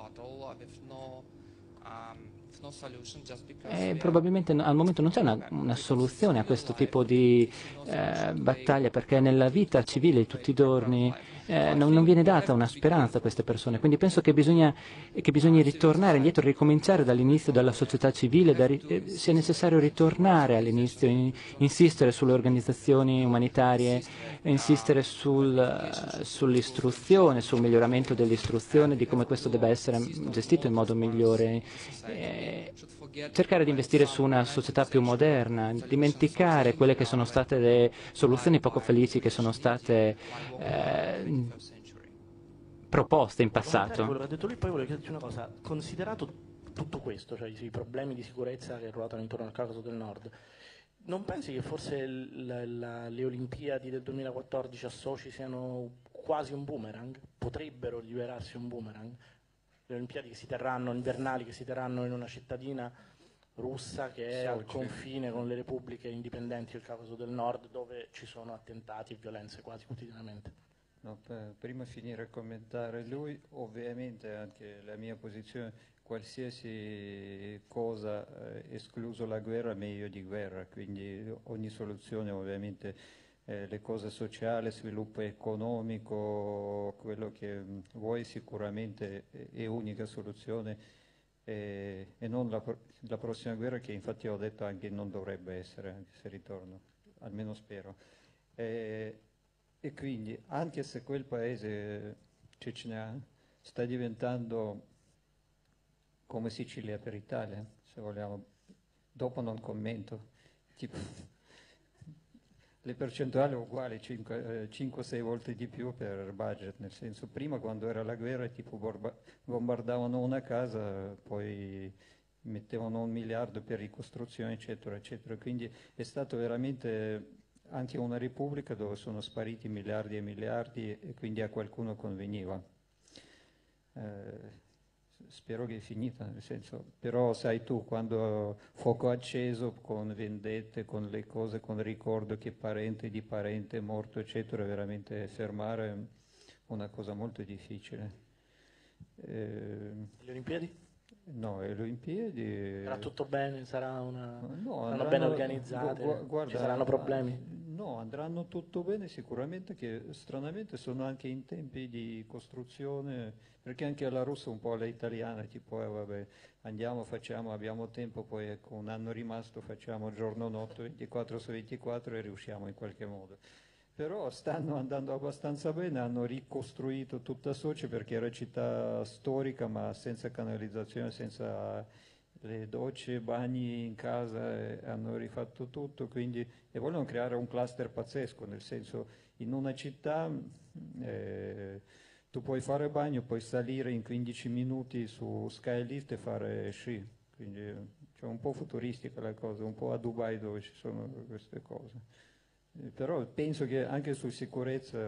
E probabilmente al momento non c'è una soluzione a questo tipo di battaglia perché nella vita civile di tutti i giorni non viene data una speranza a queste persone. Quindi penso che bisogna ritornare indietro, ricominciare dall'inizio dalla società civile, sia necessario ritornare all'inizio, insistere sulle organizzazioni umanitarie, insistere sull'istruzione, sul miglioramento dell'istruzione, di come questo debba essere gestito in modo migliore. Cercare di investire su una società più moderna, dimenticare quelle che sono state le soluzioni poco felici che sono state proposte in passato. Quello che ha detto lui, poi volevo chiederti una cosa, considerato tutto questo, cioè i problemi di sicurezza che ruotano intorno al Caucaso del Nord, non pensi che forse le Olimpiadi del 2014 a Sochi siano quasi un boomerang? Potrebbero rivelarsi un boomerang? Le Olimpiadi che si terranno, invernali, che si terranno in una cittadina russa che è al confine con le repubbliche indipendenti del Caucaso del Nord, dove ci sono attentati e violenze quasi quotidianamente. No, prima di finire a commentare lui, ovviamente anche la mia posizione, qualsiasi cosa, escluso la guerra, meglio di guerra, quindi ogni soluzione ovviamente, le cose sociali, sviluppo economico, quello che vuoi sicuramente è unica soluzione e non la prossima guerra che infatti ho detto anche non dovrebbe essere, anche se ritorno, almeno spero. E quindi anche se quel paese, Cecenia, sta diventando come Sicilia per Italia, se vogliamo, dopo non commento, tipo, le percentuali uguali, 5-6 volte di più per budget, nel senso prima quando era la guerra tipo bombardavano una casa, poi mettevano 1 miliardo per ricostruzione eccetera eccetera, quindi è stato veramente anche una repubblica dove sono spariti miliardi e miliardi e quindi a qualcuno conveniva. Spero che è finita, nel senso, però sai tu, quando fuoco acceso con vendette, con le cose, con ricordo che parente di parente è morto, eccetera, veramente fermare è una cosa molto difficile. Le Olimpiadi? No, le Olimpiadi... Sarà tutto bene? Saranno andranno, ben organizzate? Guarda, ci saranno problemi? No, andranno tutto bene sicuramente, che stranamente sono anche in tempi di costruzione, perché anche la Russia un po' alla italiana, tipo vabbè, andiamo, facciamo, abbiamo tempo, poi ecco, un anno rimasto, facciamo giorno notte, 24 su 24 e riusciamo in qualche modo. Però stanno andando abbastanza bene, hanno ricostruito tutta Sochi perché era città storica ma senza canalizzazione, senza le docce, bagni in casa, hanno rifatto tutto, quindi, e vogliono creare un cluster pazzesco, nel senso in una città tu puoi fare bagno, puoi salire in 15 minuti su Skylift e fare sci, quindi cioè, un po' futuristica la cosa, un po' a Dubai dove ci sono queste cose. Però penso che anche su sicurezza,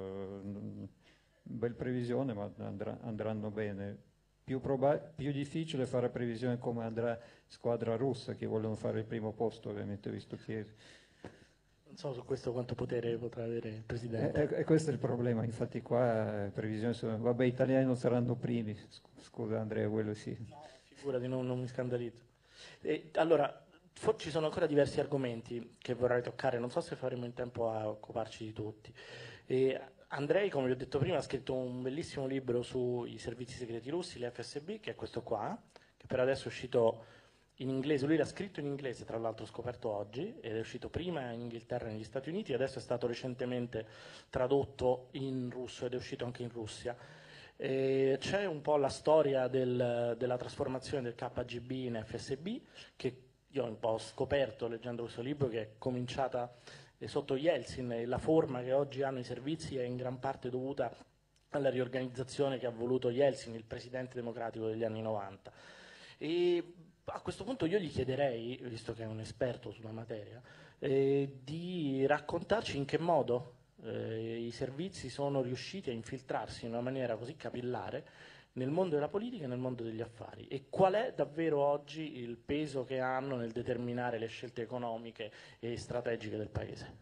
bel previsione, ma andranno bene. Più difficile fare previsione come andrà squadra russa, che vogliono fare il primo posto, ovviamente, visto che... Non so su questo quanto potere potrà avere il Presidente. E questo è il problema, infatti qua previsioni sono... Vabbè, gli italiani non saranno primi, scusa Andrea, quello sì. No, figurati, non mi scandalizzo. Allora... Ci sono ancora diversi argomenti che vorrei toccare, non so se faremo in tempo a occuparci di tutti. Andrei, come vi ho detto prima, ha scritto un bellissimo libro sui servizi segreti russi, l'FSB, che è questo qua, che per adesso è uscito in inglese. Lui l'ha scritto in inglese, tra l'altro ho scoperto oggi, ed è uscito prima in Inghilterra e negli Stati Uniti, e adesso è stato recentemente tradotto in russo ed è uscito anche in Russia. C'è un po' la storia della trasformazione del KGB in FSB, che io ho un po' scoperto leggendo questo libro, che è cominciata sotto Yeltsin, e la forma che oggi hanno i servizi è in gran parte dovuta alla riorganizzazione che ha voluto Yeltsin, il presidente democratico degli anni 90. E a questo punto io gli chiederei, visto che è un esperto sulla materia, di raccontarci in che modo i servizi sono riusciti a infiltrarsi in una maniera così capillare nel mondo della politica e nel mondo degli affari, e qual è davvero oggi il peso che hanno nel determinare le scelte economiche e strategiche del Paese.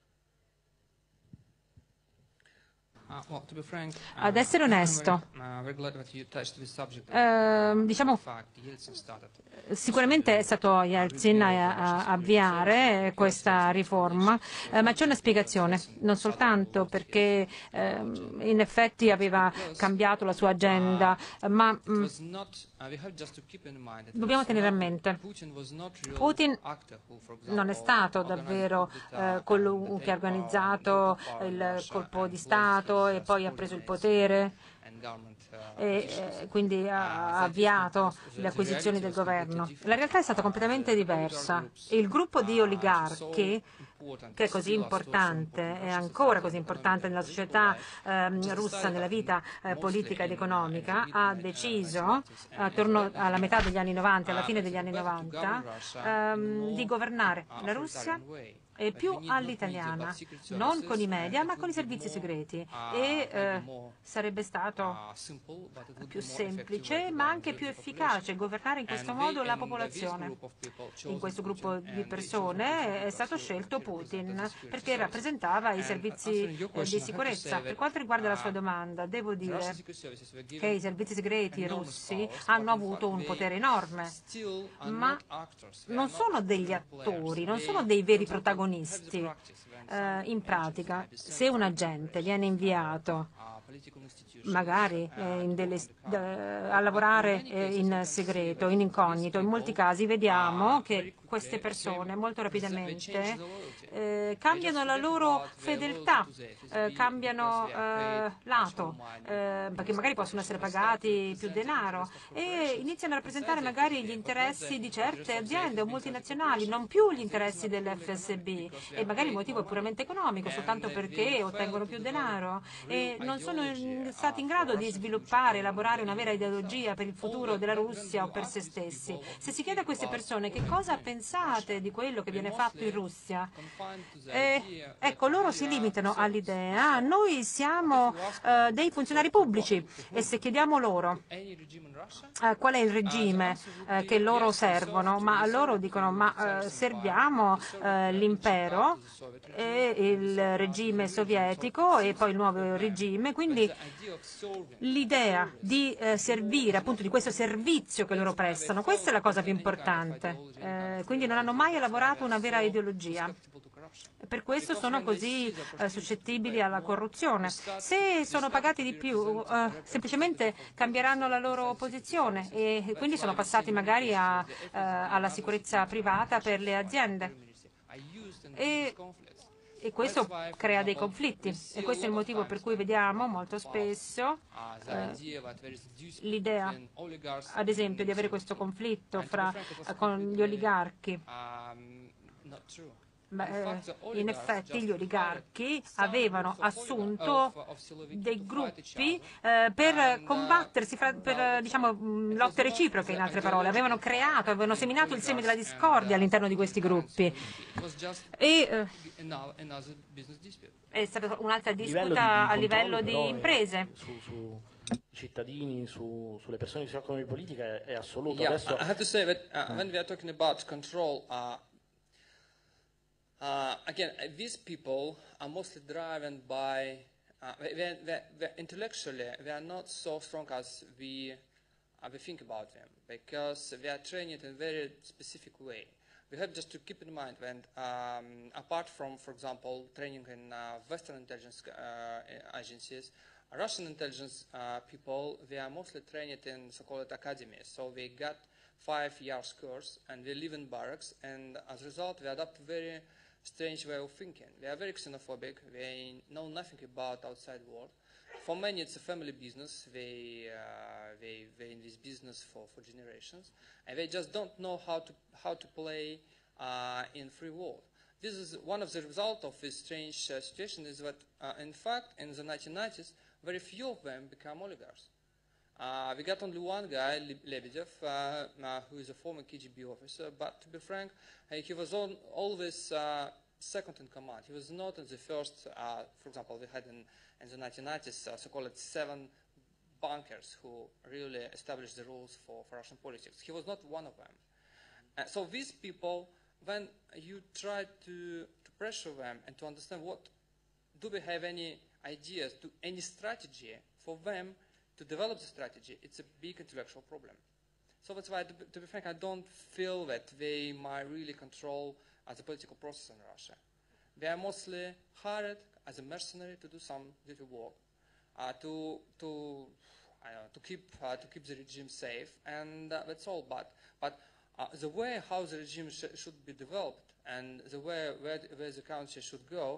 Ad essere onesto, diciamo, sicuramente è stato Yeltsin a avviare questa riforma, ma c'è una spiegazione, non soltanto perché in effetti aveva cambiato la sua agenda, ma dobbiamo tenere a mente, Putin non è stato davvero colui che ha organizzato il colpo di Stato e poi ha preso il potere e quindi ha avviato le acquisizioni del governo. La realtà è stata completamente diversa. Il gruppo di oligarchi, che è così importante, è ancora così importante nella società russa, nella vita politica ed economica, ha deciso, attorno alla metà degli anni 90, alla fine degli anni 90, di governare la Russia e più all'italiana, non con i media ma con i servizi segreti, e sarebbe stato più semplice ma anche più efficace governare in questo modo la popolazione. In questo gruppo di persone è stato scelto Putin perché rappresentava i servizi di sicurezza. Per quanto riguarda la sua domanda, devo dire che i servizi segreti russi hanno avuto un potere enorme, ma non sono degli attori, non sono dei veri protagonisti. In pratica, se un agente viene inviato magari a lavorare in segreto, in incognito, in molti casi vediamo che queste persone molto rapidamente cambiano la loro fedeltà, cambiano lato, perché magari possono essere pagati più denaro e iniziano a rappresentare magari gli interessi di certe aziende o multinazionali, non più gli interessi dell'FSB, e magari il motivo è puramente economico, soltanto perché ottengono più denaro e non sono stati in grado di sviluppare, elaborare una vera ideologia per il futuro della Russia o per se stessi. Se si chiede a queste persone che cosa pensano pensate di quello che viene fatto in Russia? Ecco, loro si limitano all'idea, noi siamo dei funzionari pubblici e se chiediamo loro qual è il regime che loro servono, ma loro dicono ma serviamo l'impero e il regime sovietico e poi il nuovo regime, quindi l'idea di servire appunto di questo servizio che loro prestano, questa è la cosa più importante, quindi non hanno mai elaborato una vera ideologia. Per questo sono così suscettibili alla corruzione. Se sono pagati di più, semplicemente cambieranno la loro posizione e quindi sono passati magari alla sicurezza privata per le aziende. E questo crea dei conflitti e questo è il motivo per cui vediamo molto spesso l'idea, ad esempio, di avere questo conflitto con gli oligarchi. In effetti gli oligarchi avevano assunto dei gruppi per combattersi, per lotte reciproche, in altre parole. Avevano seminato il seme della discordia all'interno di questi gruppi. E è stata un'altra disputa a livello di imprese. Su cittadini, sulle persone che si occupano di politica è assoluto. Yeah, Adesso, I have to say that when we are talking about control, again, these people are mostly driven by, intellectually, they are not so strong as we think about them, because they are trained in a very specific way. We have just to keep in mind when, apart from, for example, training in Western intelligence agencies, Russian intelligence people, they are mostly trained in so-called academies, so they got 5 years course and they live in barracks, and as a result they adopt very strange way of thinking. They are very xenophobic, they know nothing about outside world. For many it's a family business, they in this business for generations, and they just don't know how to play in free world. This is one of the results of this strange situation is that in fact in the 1990s very few of them become oligarchs. We got only one guy, Lebedev, who is a former KGB officer, but to be frank, he was always second in command. He was not in the first, for example, we had in the 1990s so-called 7 bankers who really established the rules for Russian politics. He was not one of them. So these people, when you try to pressure them and to understand do they have any ideas, any strategy for them to develop the strategy, it's a big intellectual problem. So that's why, to be frank, I don't feel that they might really control the political process in Russia. They are mostly hired as a mercenary to do some dirty work, to keep the regime safe, and that's all. But the way how the regime should be developed and the way where the country should go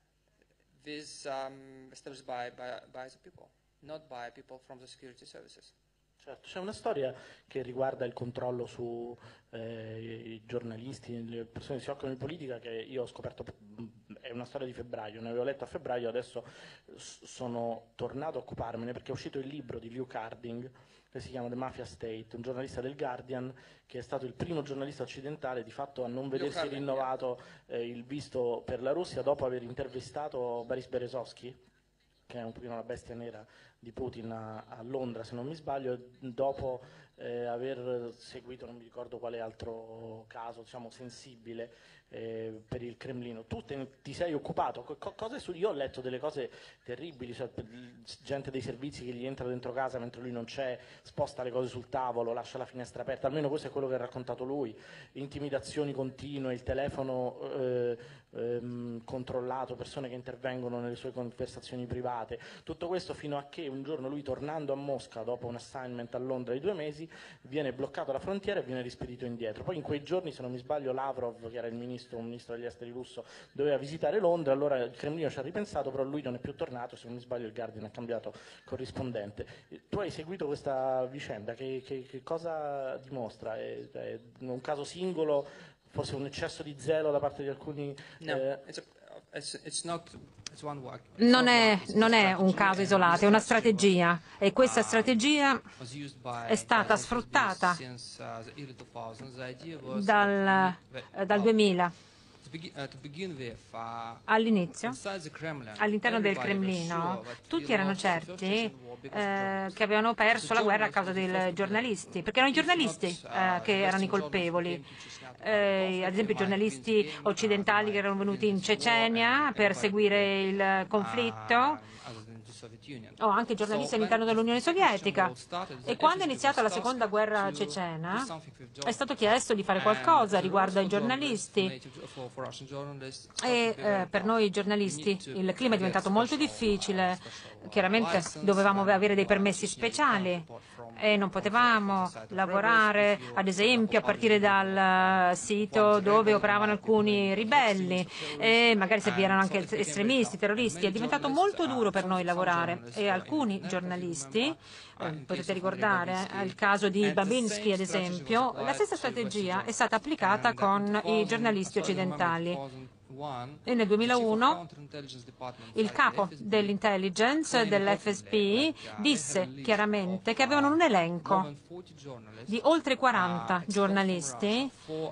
is established by the people, not by people from the security services. Certo, c'è una storia che riguarda il controllo su i giornalisti, le persone che si occupano di politica, che io ho scoperto, è una storia di febbraio, ne avevo letto a febbraio, adesso sono tornato a occuparmene perché è uscito il libro di Luke Harding che si chiama The Mafia State, un giornalista del Guardian che è stato il primo giornalista occidentale di fatto a non vedersi rinnovato il visto per la Russia dopo aver intervistato Boris Berezovsky, che è un pochino la bestia nera di Putin a Londra, se non mi sbaglio, dopo aver seguito, non mi ricordo quale altro caso, diciamo, sensibile per il Cremlino. Tu ti sei occupato, io ho letto delle cose terribili, cioè, gente dei servizi che gli entra dentro casa mentre lui non c'è, sposta le cose sul tavolo, lascia la finestra aperta, almeno questo è quello che ha raccontato lui, intimidazioni continue, il telefono controllato, persone che intervengono nelle sue conversazioni private, tutto questo fino a che un giorno lui, tornando a Mosca dopo un assignment a Londra di 2 mesi, viene bloccato alla frontiera e viene rispedito indietro. Poi in quei giorni, se non mi sbaglio, Lavrov, che era un ministro degli esteri russo, doveva visitare Londra, allora il Cremlino ci ha ripensato, però lui non è più tornato, se non mi sbaglio il Guardian ha cambiato corrispondente. Tu hai seguito questa vicenda, che cosa dimostra? È un caso singolo forse un eccesso di zelo da parte di alcuni... Non è un caso isolato, è una strategia e questa strategia è stata sfruttata dal 2000. All'inizio, all'interno del Cremlino, tutti erano certi che avevano perso la guerra a causa dei giornalisti, perché erano i giornalisti che erano i colpevoli. Ad esempio i giornalisti occidentali che erano venuti in Cecenia per seguire il conflitto, o anche giornalisti all'interno dell'Unione Sovietica. E quando è iniziata la seconda guerra cecena è stato chiesto di fare qualcosa riguardo ai giornalisti e per noi giornalisti il clima è diventato molto difficile. Chiaramente dovevamo avere dei permessi speciali e non potevamo lavorare, ad esempio, a partire dal sito dove operavano alcuni ribelli e magari se vi erano anche estremisti, terroristi. È diventato molto duro per noi lavorare e alcuni giornalisti, potete ricordare il caso di Babinski ad esempio, la stessa strategia è stata applicata con i giornalisti occidentali. E nel 2001 il capo dell'intelligence dell'FSB disse chiaramente che avevano un elenco di oltre 40 giornalisti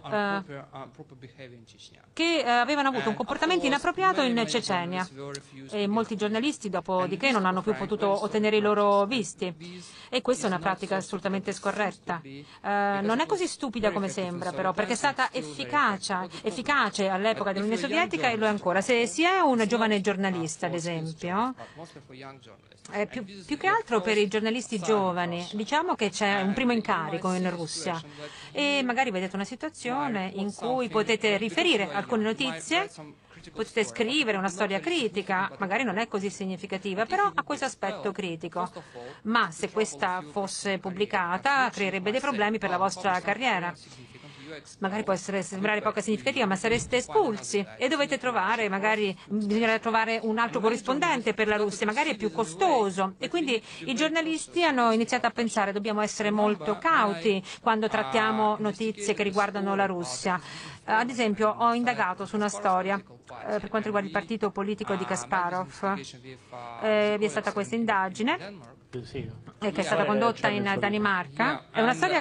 che avevano avuto un comportamento inappropriato in Cecenia e molti giornalisti dopodiché non hanno più potuto ottenere i loro visti e questa è una pratica assolutamente scorretta. Non è così stupida come sembra però, perché è stata efficace all'epoca dell'Unione Sovietica e lo è ancora. Se si è un giovane giornalista, ad esempio, più che altro per i giornalisti giovani, diciamo che c'è un primo incarico in Russia e magari vedete una situazione in cui potete riferire alcune notizie, potete scrivere una storia critica, magari non è così significativa, però ha questo aspetto critico. Ma se questa fosse pubblicata creerebbe dei problemi per la vostra carriera. Magari può sembrare poco significativa, ma sareste espulsi e dovete trovare, magari bisognerà trovare un altro corrispondente per la Russia, magari è più costoso. E quindi i giornalisti hanno iniziato a pensare dobbiamo essere molto cauti quando trattiamo notizie che riguardano la Russia. Ad esempio, ho indagato su una storia per quanto riguarda il partito politico di Kasparov. Vi è stata questa indagine che è stata condotta in Danimarca. È una storia.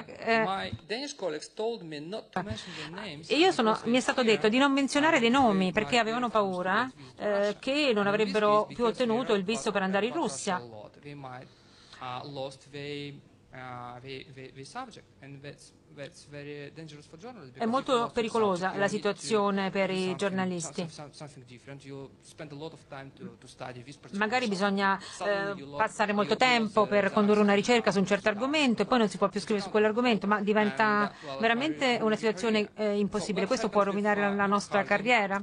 Mi è stato detto di non menzionare dei nomi perché avevano paura che non avrebbero più ottenuto il visto per andare in Russia. È molto pericolosa la situazione per i giornalisti. Magari bisogna passare molto tempo per condurre una ricerca su un certo argomento e poi non si può più scrivere su quell'argomento, ma diventa veramente una situazione impossibile. Questo può rovinare la nostra carriera.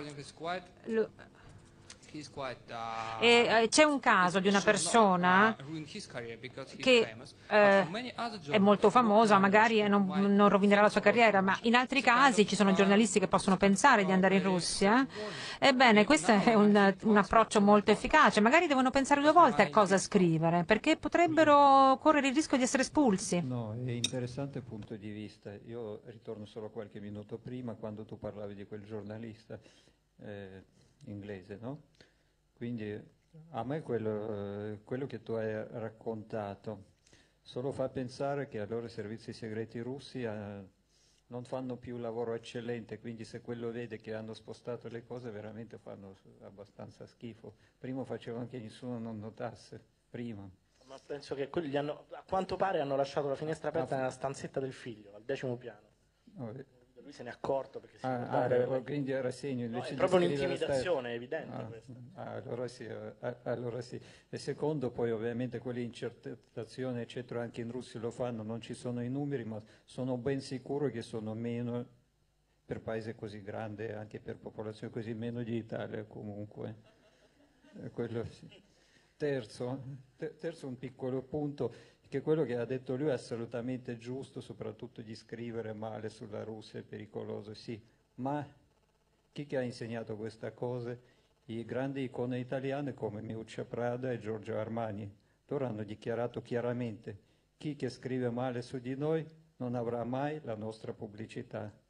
E c'è un caso di una persona che è molto famosa, magari non rovinerà la sua carriera, ma in altri casi ci sono giornalisti che possono pensare di andare in Russia. Ebbene, questo è un approccio molto efficace. Magari devono pensare due volte a cosa scrivere, perché potrebbero correre il rischio di essere espulsi. No, è interessante punto di vista. Io ritorno solo qualche minuto prima, quando tu parlavi di quel giornalista inglese, no? Quindi a me quello che tu hai raccontato solo fa pensare che allora i servizi segreti russi non fanno più lavoro eccellente, quindi se quello vede che hanno spostato le cose veramente fanno abbastanza schifo. Prima facevano che nessuno non notasse, prima. Ma penso che quelli a quanto pare hanno lasciato la finestra aperta nella stanzetta del figlio, al 10° piano. Lui se n'è accorto perché quindi era segno è proprio un'intimidazione, è evidente questo. Allora sì. E secondo, poi ovviamente quelle intercettazioni eccetera anche in Russia lo fanno, non ci sono i numeri, ma sono ben sicuro che sono meno per paese così grande, anche per popolazione così, meno di Italia comunque. Quello sì. Terzo un piccolo punto, che quello che ha detto lui è assolutamente giusto, soprattutto di scrivere male sulla Russia è pericoloso, sì, ma chi che ha insegnato questa cosa? I grandi icone italiane come Miuccia Prada e Giorgio Armani. Loro hanno dichiarato chiaramente: chi che scrive male su di noi non avrà mai la nostra pubblicità.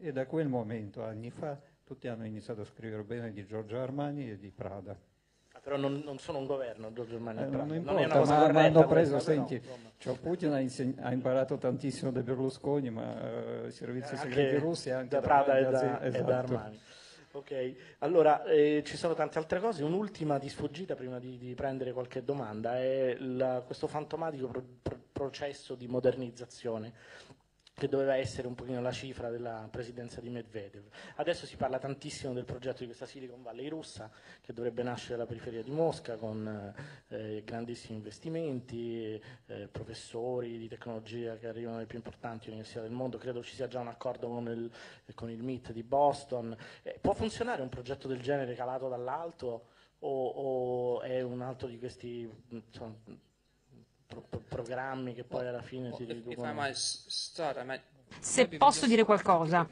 E da quel momento, anni fa, tutti hanno iniziato a scrivere bene di Giorgio Armani e di Prada. Però non sono un governo, Giorgio Armani e Prada. Non Non è una importa, cosa ma corretta hanno preso, questa, senti, però, insomma. cioè Putin ha imparato tantissimo da Berlusconi, ma i servizi segreti russi anche da Prada e da esatto. Armani. Ok, allora ci sono tante altre cose. Un'ultima di sfuggita prima di prendere qualche domanda è questo fantomatico processo di modernizzazione che doveva essere un pochino la cifra della presidenza di Medvedev. Adesso si parla tantissimo del progetto di questa Silicon Valley russa che dovrebbe nascere alla periferia di Mosca con grandissimi investimenti, professori di tecnologia che arrivano dalle più importanti università del mondo. Credo ci sia già un accordo con il MIT di Boston. Può funzionare un progetto del genere calato dall'alto o è un altro di questi programmi che poi alla fine si riducono? Se posso dire qualcosa,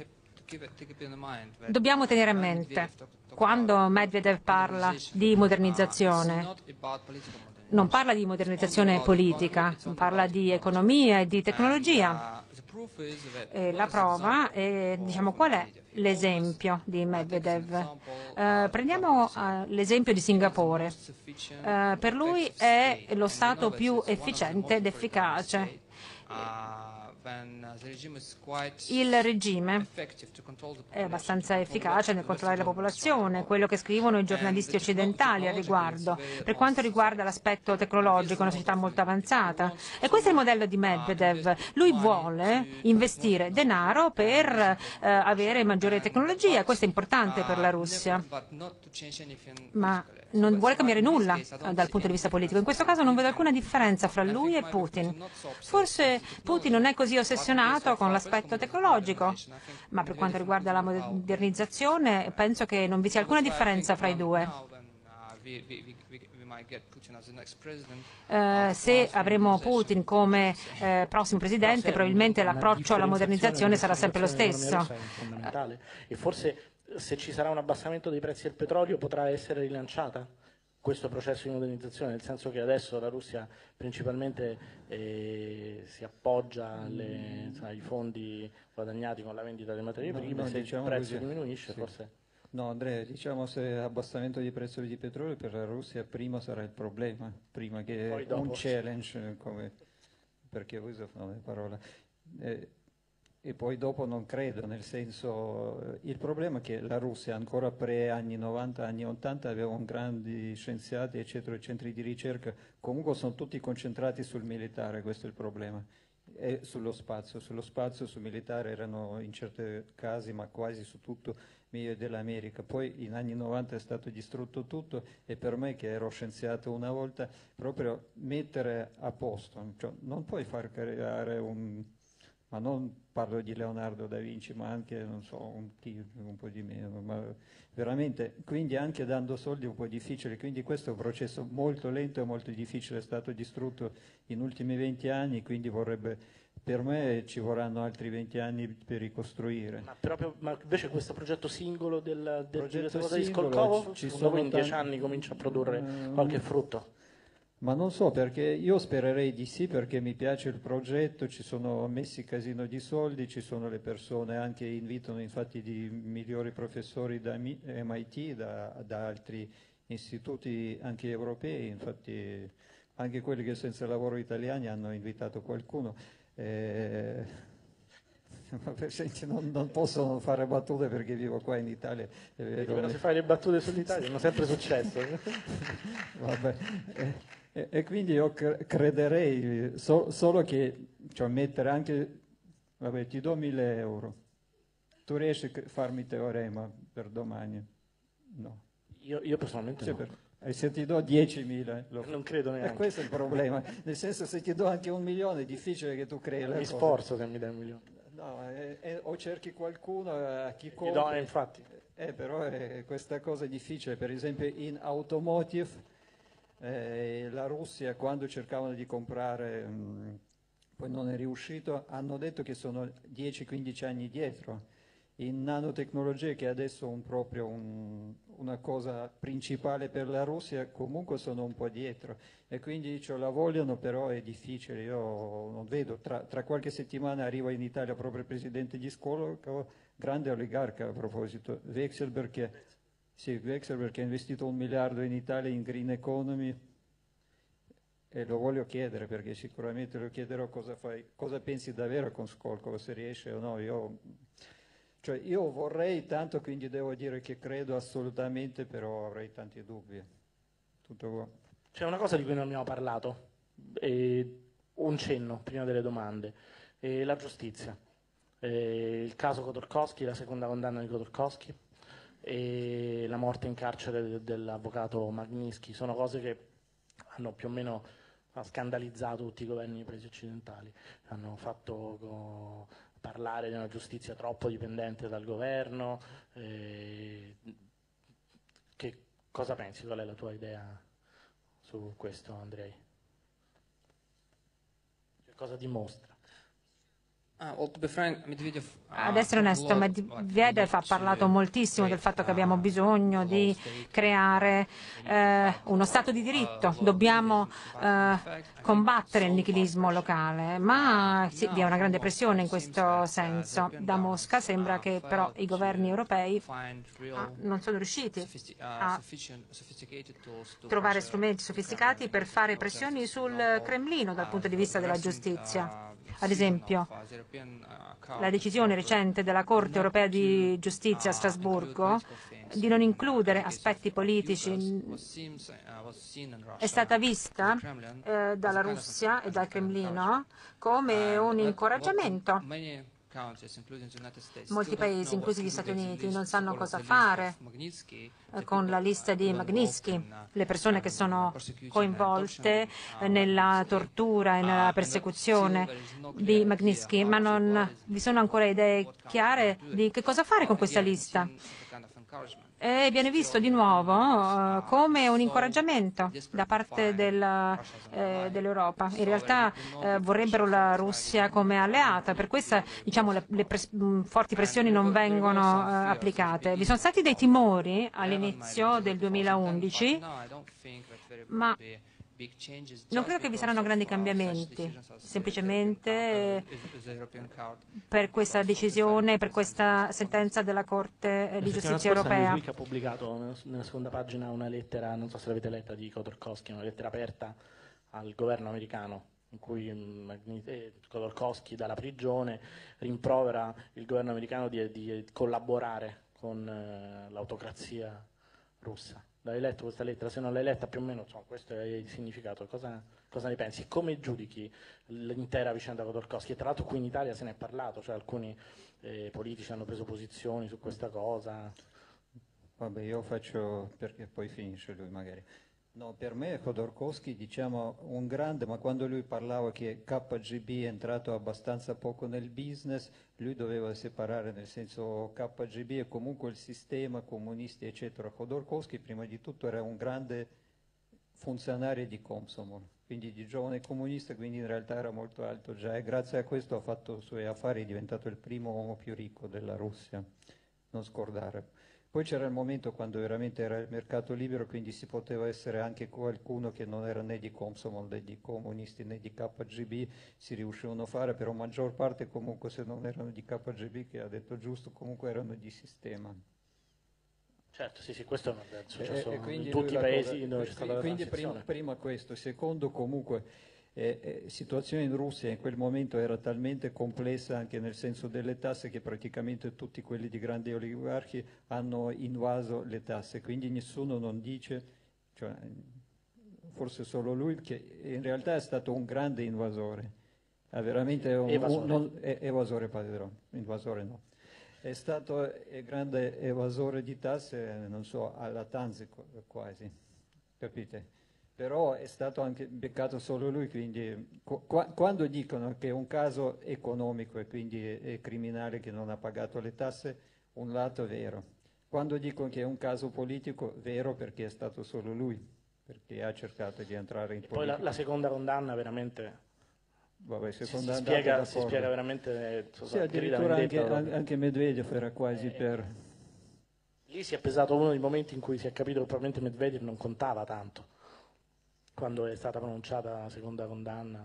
dobbiamo tenere a mente, quando Medvedev parla di modernizzazione, non parla di modernizzazione politica, parla di economia e di tecnologia. E la prova è, diciamo, qual è l'esempio di Medvedev? Prendiamo l'esempio di Singapore. Per lui è lo Stato più efficiente ed efficace. Il regime è abbastanza efficace nel controllare la popolazione, quello che scrivono i giornalisti occidentali al riguardo, per quanto riguarda l'aspetto tecnologico, una società molto avanzata. E questo è il modello di Medvedev. Lui vuole investire denaro per avere maggiore tecnologia, questo è importante per la Russia, ma non vuole cambiare nulla dal punto di vista politico. In questo caso non vedo alcuna differenza fra lui e Putin. Forse Putin non è così ossessionato con l'aspetto tecnologico, ma per quanto riguarda la modernizzazione penso che non vi sia alcuna differenza fra i due. Se avremo Putin come prossimo presidente, probabilmente l'approccio alla modernizzazione sarà sempre lo stesso. E forse se ci sarà un abbassamento dei prezzi del petrolio potrà essere rilanciata questo processo di modernizzazione, nel senso che adesso la Russia principalmente si appoggia ai fondi guadagnati con la vendita delle materie prime, se diciamo il prezzo così, diminuisce sì. Forse... No, Andrea, diciamo se abbassamento di prezzo di petrolio per la Russia prima sarà il problema, prima che un challenge, come, perché uso le parole. E poi dopo non credo, nel senso, il problema è che la Russia ancora pre-anni 90, anni 80 aveva grandi scienziati, eccetera, centri di ricerca, comunque sono tutti concentrati sul militare, questo è il problema, e sullo spazio, sul militare erano in certi casi, ma quasi su tutto, meglio dell'America. Poi in anni 90 è stato distrutto tutto e per me che ero scienziato una volta, proprio mettere a posto, cioè, non puoi far creare ma non parlo di Leonardo da Vinci, ma anche, non so, un po' di meno, ma veramente, quindi anche dando soldi è un po' difficile, quindi questo è un processo molto lento e molto difficile, è stato distrutto in ultimi 20 anni, quindi per me ci vorranno altri 20 anni per ricostruire. Ma invece questo progetto singolo del progetto di Skolkovo, secondo voi in 10 anni comincia a produrre qualche frutto? Ma non so, perché io spererei di sì, perché mi piace il progetto, ci sono messi casino di soldi, ci sono le persone, anche invitano infatti di migliori professori da MIT, da altri istituti anche europei, infatti anche quelli che senza lavoro italiani hanno invitato qualcuno. Senti, non posso fare battute perché vivo qua in Italia. Però se fai le battute sull'Italia sono sempre successo. Vabbè. E quindi io crederei, solo che cioè, mettere anche, vabbè, ti do 1.000 euro, tu riesci a farmi teorema per domani? No. Io personalmente sì, no. E se ti do 10.000? Non credo neanche. E questo è il problema, nel senso se ti do anche 1 milione è difficile che tu crei le cose. Mi sforzo se mi dai 1 milione. No, o cerchi qualcuno a chi compra. No, infatti. Però questa cosa è difficile, per esempio in automotive. La Russia quando cercavano di comprare, poi non è riuscito, hanno detto che sono 10-15 anni dietro in nanotecnologie, che adesso è proprio una cosa principale per la Russia, comunque sono un po' dietro e quindi la vogliono, però è difficile. Io non vedo, tra qualche settimana arriva in Italia proprio il presidente di Skolkovo, grande oligarca a proposito, Vekselberg, che ha investito 1 miliardo in Italia in green economy, e lo voglio chiedere, perché sicuramente lo chiederò cosa pensi davvero con Skolkovo, se riesce o no. Io vorrei tanto, quindi devo dire che credo assolutamente, però avrei tanti dubbi. Tutto qua. C'è una cosa di cui non abbiamo parlato, un cenno prima delle domande, la giustizia. Il caso Khodorkovsky, la seconda condanna di Khodorkovsky e la morte in carcere dell'avvocato Magnitsky sono cose che hanno più o meno scandalizzato tutti i governi dei paesi occidentali, hanno fatto parlare di una giustizia troppo dipendente dal governo. Che cosa pensi? Qual è la tua idea su questo, Andrei? Che cosa dimostra? Well, to be frank, Medvedev, Ad essere onesto, Medvedev ha parlato moltissimo del fatto che abbiamo bisogno di creare uno Stato di diritto, dobbiamo combattere il nichilismo locale, ma sì, vi è una grande pressione in questo senso. Da Mosca sembra che però i governi europei non sono riusciti a trovare strumenti sofisticati per fare pressioni sul Cremlino dal punto di vista della giustizia. Ad esempio, la decisione recente della Corte europea di giustizia a Strasburgo di non includere aspetti politici è stata vista dalla Russia e dal Cremlino come un incoraggiamento. Molti paesi, inclusi gli Stati Uniti, non sanno cosa fare con la lista di Magnitsky, le persone che sono coinvolte nella tortura e nella persecuzione di Magnitsky, ma non vi sono ancora idee chiare di che cosa fare con questa lista. E viene visto di nuovo come un incoraggiamento da parte dell'Europa. In realtà vorrebbero la Russia come alleata, per questo diciamo, le forti pressioni non vengono applicate. Vi sono stati dei timori all'inizio del 2011, ma non credo che vi saranno grandi cambiamenti, semplicemente per questa decisione, per questa sentenza della Corte di Giustizia Europea. Newsweek ha pubblicato nella seconda pagina una lettera, non so se l'avete letta, di Khodorkovsky, una lettera aperta al governo americano, in cui Khodorkovsky dalla prigione rimprovera il governo americano di collaborare con l'autocrazia russa. L'hai letto questa lettera? Se non l'hai letta, più o meno insomma, questo è il significato. Cosa ne pensi? Come giudichi l'intera vicenda Khodorkovsky? E tra l'altro qui in Italia se ne è parlato, cioè alcuni politici hanno preso posizioni su questa cosa. Vabbè, io faccio, perché poi finisce lui magari. No, per me Khodorkovsky, diciamo, un grande, ma quando lui parlava che KGB è entrato abbastanza poco nel business, lui doveva separare, nel senso KGB è comunque il sistema, comunisti eccetera. Khodorkovsky prima di tutto era un grande funzionario di Komsomol, quindi di giovane comunista, quindi in realtà era molto alto già e grazie a questo ha fatto i suoi affari, è diventato il primo uomo più ricco della Russia, non scordare. Poi c'era il momento quando veramente era il mercato libero, quindi si poteva essere anche qualcuno che non era né di Komsomol né di comunisti né di KGB, si riuscivano a fare, però maggior parte comunque se non erano di KGB, che ha detto giusto, comunque erano di sistema. Certo, sì, questo è successo in tutti i paesi dove c'è stata la transizione. Quindi prima questo, secondo comunque situazione in Russia in quel momento era talmente complessa anche nel senso delle tasse che praticamente tutti quelli di grandi oligarchi hanno invaso le tasse, quindi nessuno non dice, cioè, forse solo lui, che in realtà è stato un grande invasore, ha veramente evasore, invasore no. È stato grande evasore di tasse, non so, alla Tanzi quasi, capite? Però è stato anche beccato solo lui, quindi quando dicono che è un caso economico e quindi è criminale che non ha pagato le tasse, un lato è vero. Quando dicono che è un caso politico, vero perché è stato solo lui, perché ha cercato di entrare in politica. Poi la seconda condanna veramente vabbè, si spiega veramente... Sì, addirittura anche Medvedev era quasi per... Lì si è pesato uno dei momenti in cui si è capito che probabilmente Medvedev non contava tanto, quando è stata pronunciata la seconda condanna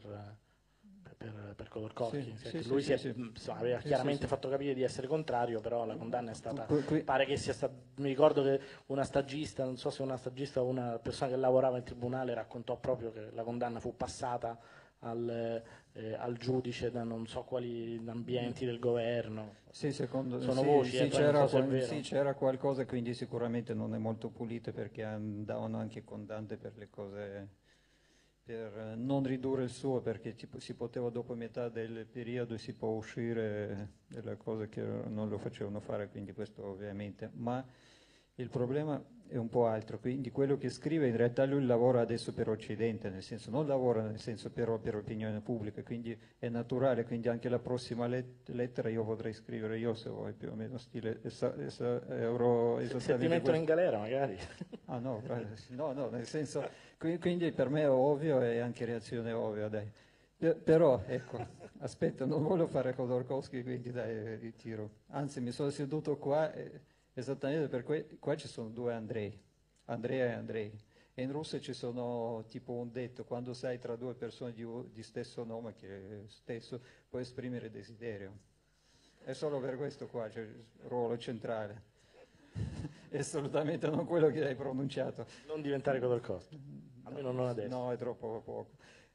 per Khodorkovsky. Lui aveva chiaramente fatto capire di essere contrario, però la condanna è stata... Pare che sia stata... Mi ricordo che una stagista, non so se una stagista o una persona che lavorava in tribunale, raccontò proprio che la condanna fu passata al giudice da non so quali ambienti del governo. Sì, secondo sono voci, c'era qualcosa, quindi sicuramente non è molto pulito, perché andavano anche condanne per le cose, per non ridurre il suo, perché si poteva dopo metà del periodo si può uscire delle cose che non lo facevano fare, quindi questo ovviamente, ma il problema è un po' altro, quindi quello che scrive in realtà lui lavora adesso per Occidente, nel senso non lavora nel senso però per opinione pubblica, quindi è naturale, quindi anche la prossima lettera io potrei scrivere io, se vuoi, più o meno stile esattamente. Se ti mettono in galera magari. Ah no, no, nel senso, quindi per me è ovvio e anche reazione ovvia, dai. Però, ecco, aspetta, non voglio fare Khodorkovsky, quindi dai, ritiro. Anzi, mi sono seduto qua... esattamente per qua ci sono due Andrei, Andrea e Andrei, e in Russia ci sono tipo un detto: quando sei tra due persone di stesso nome, che è stesso, puoi esprimere desiderio. È solo per questo qua c'è il ruolo centrale. È assolutamente non quello che hai pronunciato. Non diventare Khodorkovsky, almeno non adesso. No, è troppo poco.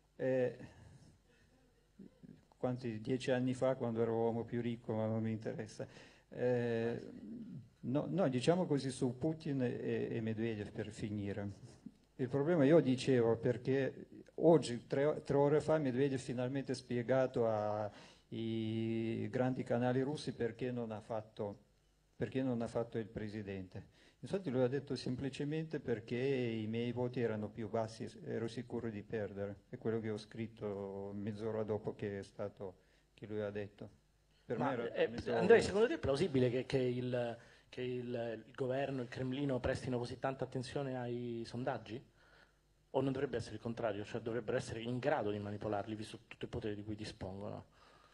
10 anni fa, quando ero uomo più ricco, ma non mi interessa. No, diciamo così su Putin e Medvedev per finire. Il problema, io dicevo, perché oggi, 3 ore fa, Medvedev finalmente ha spiegato ai grandi canali russi perché non ha fatto il presidente. Infatti lui ha detto semplicemente perché i miei voti erano più bassi, ero sicuro di perdere. È quello che ho scritto mezz'ora dopo che lui ha detto. Andrea, secondo te è plausibile che il governo, il Cremlino prestino così tanta attenzione ai sondaggi? O non dovrebbe essere il contrario, cioè dovrebbero essere in grado di manipolarli, visto tutto il potere di cui dispongono?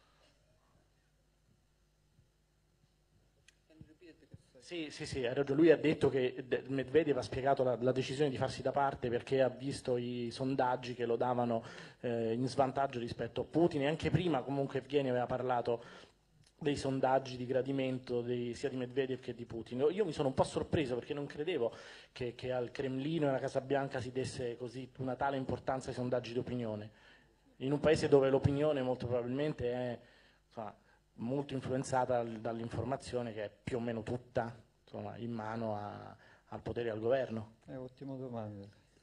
Sì, hai ragione. Lui ha detto che Medvedev ha spiegato la decisione di farsi da parte perché ha visto i sondaggi che lo davano in svantaggio rispetto a Putin, e anche prima comunque Evgeny aveva parlato dei sondaggi di gradimento sia di Medvedev che di Putin. Io mi sono un po' sorpreso perché non credevo che al Cremlino e alla Casa Bianca si desse così una tale importanza ai sondaggi di opinione, in un paese dove l'opinione molto probabilmente è molto influenzata dall'informazione, che è più o meno tutta in mano al potere e al governo. È ottima domanda.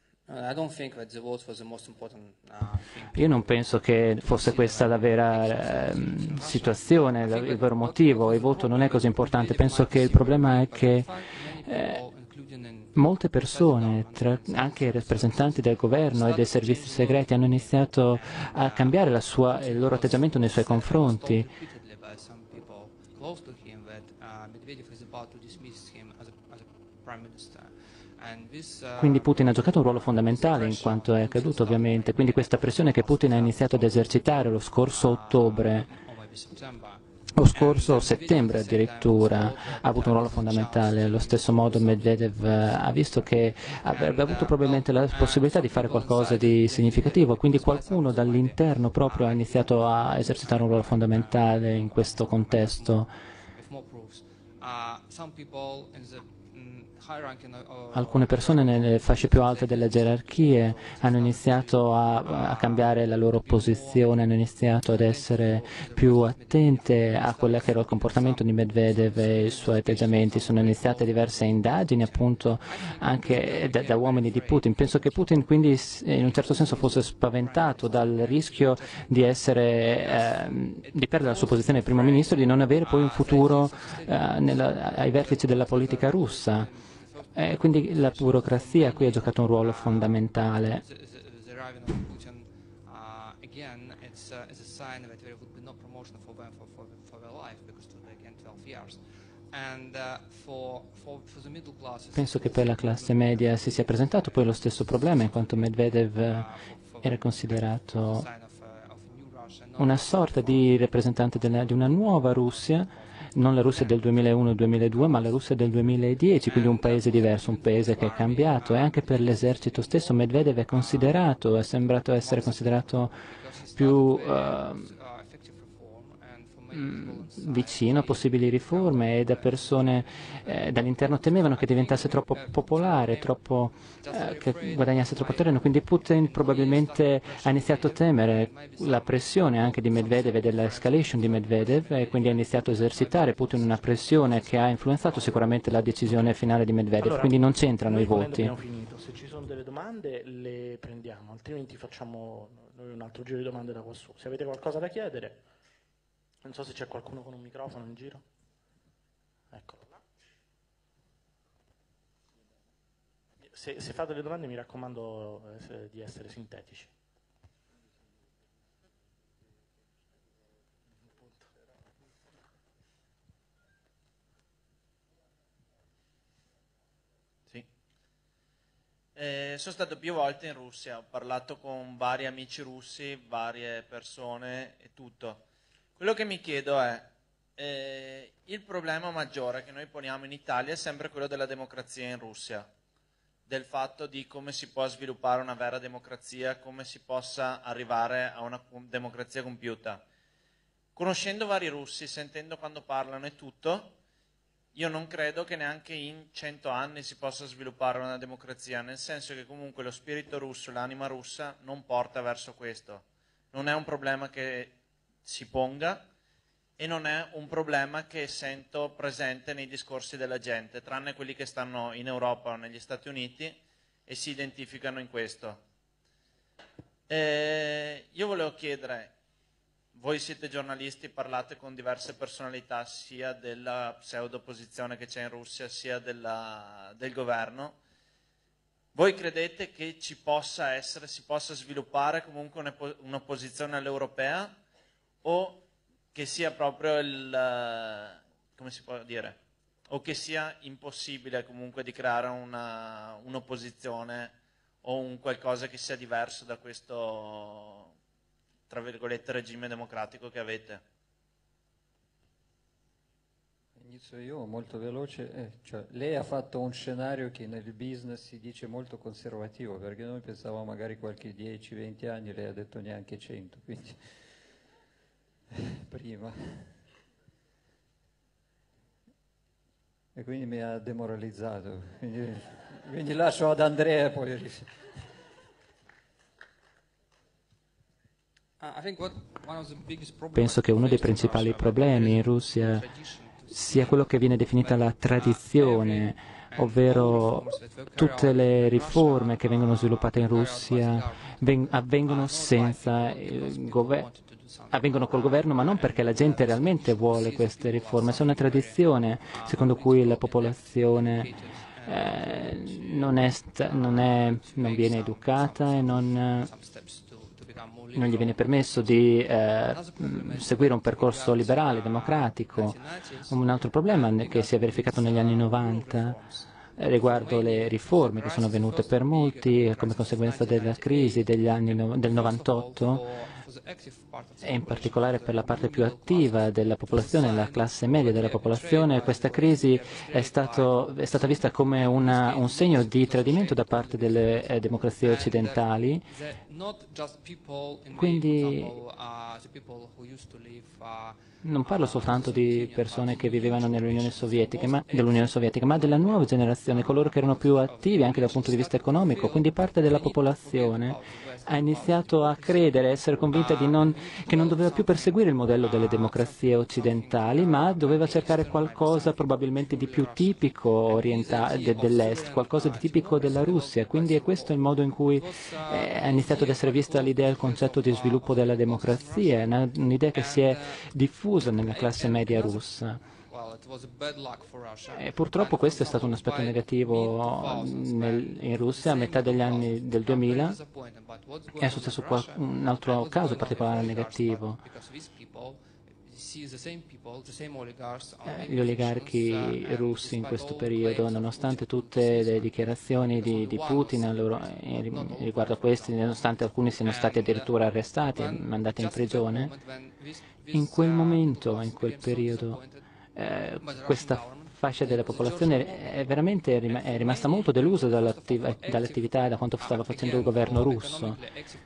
Io non penso che fosse questa la vera situazione, il vero motivo. Il voto non è così importante. Penso che il problema è che molte persone, anche i rappresentanti del governo e dei servizi segreti, hanno iniziato a cambiare il loro atteggiamento nei suoi confronti. Quindi Putin ha giocato un ruolo fondamentale in quanto è accaduto, ovviamente. Quindi questa pressione che Putin ha iniziato ad esercitare lo scorso ottobre, o scorso settembre addirittura, ha avuto un ruolo fondamentale. Allo stesso modo Medvedev ha visto che avrebbe avuto probabilmente la possibilità di fare qualcosa di significativo, quindi qualcuno dall'interno proprio ha iniziato a esercitare un ruolo fondamentale in questo contesto. Alcune persone nelle fasce più alte delle gerarchie hanno iniziato a cambiare la loro posizione, hanno iniziato ad essere più attente a quello che era il comportamento di Medvedev e i suoi atteggiamenti. Sono iniziate diverse indagini, appunto, anche da uomini di Putin. Penso che Putin quindi in un certo senso fosse spaventato dal rischio di perdere la sua posizione di primo ministro e di non avere poi un futuro ai vertici della politica russa. Quindi la burocrazia qui ha giocato un ruolo fondamentale. Penso che per la classe media si sia presentato poi lo stesso problema, in quanto Medvedev era considerato una sorta di rappresentante di una nuova Russia, non la Russia del 2001-2002, ma la Russia del 2010, quindi un paese diverso, un paese che è cambiato, e anche per l'esercito stesso Medvedev è sembrato essere considerato più vicino a possibili riforme, e da persone dall'interno temevano che diventasse troppo popolare, che guadagnasse troppo terreno, quindi Putin probabilmente ha iniziato a temere la pressione anche di Medvedev e dell'escalation di Medvedev, e quindi ha iniziato a esercitare Putin una pressione che ha influenzato sicuramente la decisione finale di Medvedev, Allora, quindi non c'entrano i voti. Abbiamo finito, se ci sono delle domande le prendiamo, altrimenti facciamo noi un altro giro di domande da qua su. Se avete qualcosa da chiedere, non so se c'è qualcuno con un microfono in giro. Eccolo. Se fate delle domande mi raccomando di essere sintetici. Sì. Sono stato più volte in Russia, ho parlato con vari amici russi, varie persone e tutto. Quello che mi chiedo è, il problema maggiore che noi poniamo in Italia è sempre quello della democrazia in Russia, del fatto di come si può sviluppare una vera democrazia, come si possa arrivare a una democrazia compiuta. Conoscendo vari russi, sentendo quando parlano e tutto, io non credo che neanche in 100 anni si possa sviluppare una democrazia, nel senso che comunque lo spirito russo, l'anima russa non porta verso questo. Non è un problema che si ponga e non è un problema che sento presente nei discorsi della gente, tranne quelli che stanno in Europa o negli Stati Uniti e si identificano in questo. Io volevo chiedere, voi siete giornalisti, parlate con diverse personalità sia della pseudo-opposizione che c'è in Russia sia del governo, voi credete che si possa sviluppare comunque un'opposizione all'europea, o che sia proprio come si può dire, o che sia impossibile comunque di creare un'opposizione o un qualcosa che sia diverso da questo, tra virgolette, regime democratico che avete? Inizio io molto veloce. Cioè, lei ha fatto un scenario che nel business si dice molto conservativo, perché noi pensavamo magari qualche 10-20 anni, lei ha detto neanche 100, quindi prima. E quindi mi ha demoralizzato, quindi lascio ad Andrea poi. Penso che uno dei principali problemi in Russia sia quello che viene definita la tradizione, ovvero tutte le riforme che vengono sviluppate in Russia avvengono senza il governo. Avvengono col governo, ma non perché la gente realmente vuole queste riforme. C'è una tradizione secondo cui la popolazione non viene educata e non gli viene permesso di seguire un percorso liberale, democratico. Un altro problema che si è verificato negli anni 90 riguardo le riforme che sono avvenute per molti come conseguenza della crisi del 98, e in particolare per la parte più attiva della popolazione, la classe media della popolazione. Questa crisi è stata vista come un segno di tradimento da parte delle democrazie occidentali. Quindi non parlo soltanto di persone che vivevano dell'Unione Sovietica, ma della nuova generazione, coloro che erano più attivi anche dal punto di vista economico. Quindi parte della popolazione ha iniziato a credere, a essere convinta che non doveva più perseguire il modello delle democrazie occidentali, ma doveva cercare qualcosa probabilmente di più tipico dell'Est, qualcosa di tipico della Russia. Quindi è questo il modo in cui è iniziato ad essere vista l'idea, il concetto di sviluppo della democrazia, un'idea che si è diffusa nella classe media russa. E purtroppo questo è stato un aspetto negativo in Russia a metà degli anni del 2000. È successo un altro caso particolare negativo. gli oligarchi russi in questo periodo, nonostante tutte le dichiarazioni di Putin riguardo a questi, nonostante alcuni siano stati addirittura arrestati e mandati in prigione, in quel momento, in quel periodo, questa fascia della popolazione è veramente è rimasta molto delusa dall'attività e da quanto stava facendo il governo russo.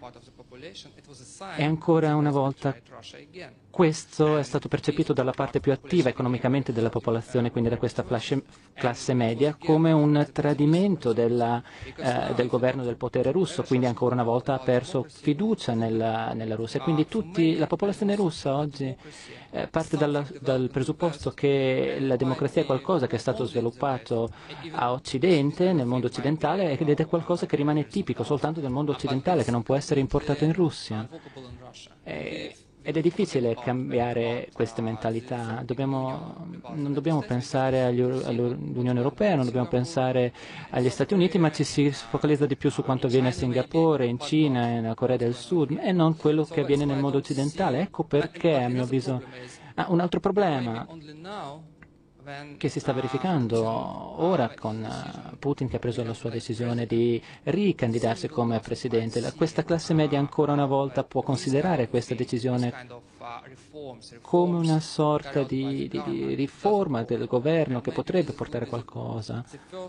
E ancora una volta questo è stato percepito dalla parte più attiva economicamente della popolazione, quindi da questa classe media, come un tradimento del governo del potere russo, quindi ancora una volta ha perso fiducia nella Russia. Quindi la popolazione russa oggi parte dal presupposto che la democrazia è qualcosa che è stato sviluppato a Occidente, nel mondo occidentale, ed è qualcosa che rimane tipico soltanto del mondo occidentale, che non può essere importato in Russia. Ed è difficile cambiare queste mentalità. Non dobbiamo pensare all'Unione Europea, non dobbiamo pensare agli Stati Uniti, ma ci si focalizza di più su quanto avviene a Singapore, in Cina, nella Corea del Sud, e non quello che avviene nel mondo occidentale. Ecco perché, a mio avviso, un altro problema che si sta verificando ora con Putin, che ha preso la sua decisione di ricandidarsi come presidente. Questa classe media ancora una volta può considerare questa decisione come una sorta di riforma del governo che potrebbe portare qualcosa.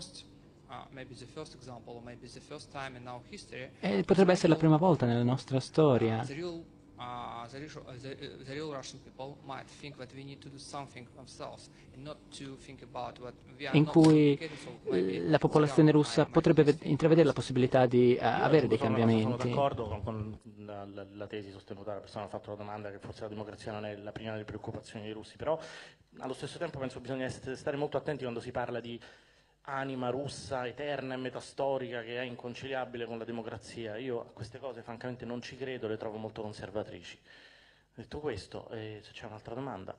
E potrebbe essere la prima volta nella nostra storia the real Russian people might think that we need to do something themselves and not to think about what we are in not cui communicating. So la popolazione russa potrebbe intravedere la possibilità di avere dei cambiamenti. Sono d'accordo con la tesi sostenuta dalla persona che ha fatto la domanda, che forse la democrazia non è la prima delle preoccupazioni dei russi, però allo stesso tempo penso che bisogna stare molto attenti quando si parla di anima russa eterna e metastorica che è inconciliabile con la democrazia. Io a queste cose francamente non ci credo, le trovo molto conservatrici. Detto questo, se c'è un'altra domanda.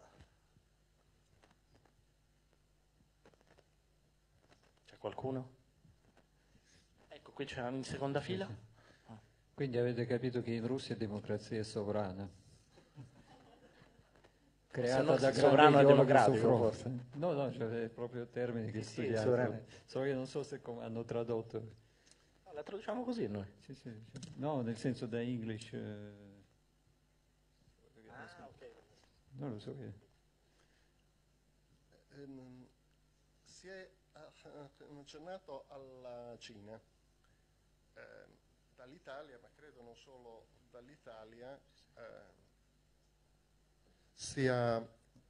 C'è qualcuno? Ecco, qui c'è in seconda fila. Quindi avete capito che in Russia democrazia è sovrana, creata da sovrano e grandi democratico, forse. No, cioè proprio termini che studiate. Solo che non so se hanno tradotto. No, la traduciamo così noi. Sì. No, nel senso da English. Okay. Non lo so che. Si è accennato alla Cina. Dall'Italia, ma credo non solo dall'Italia, sia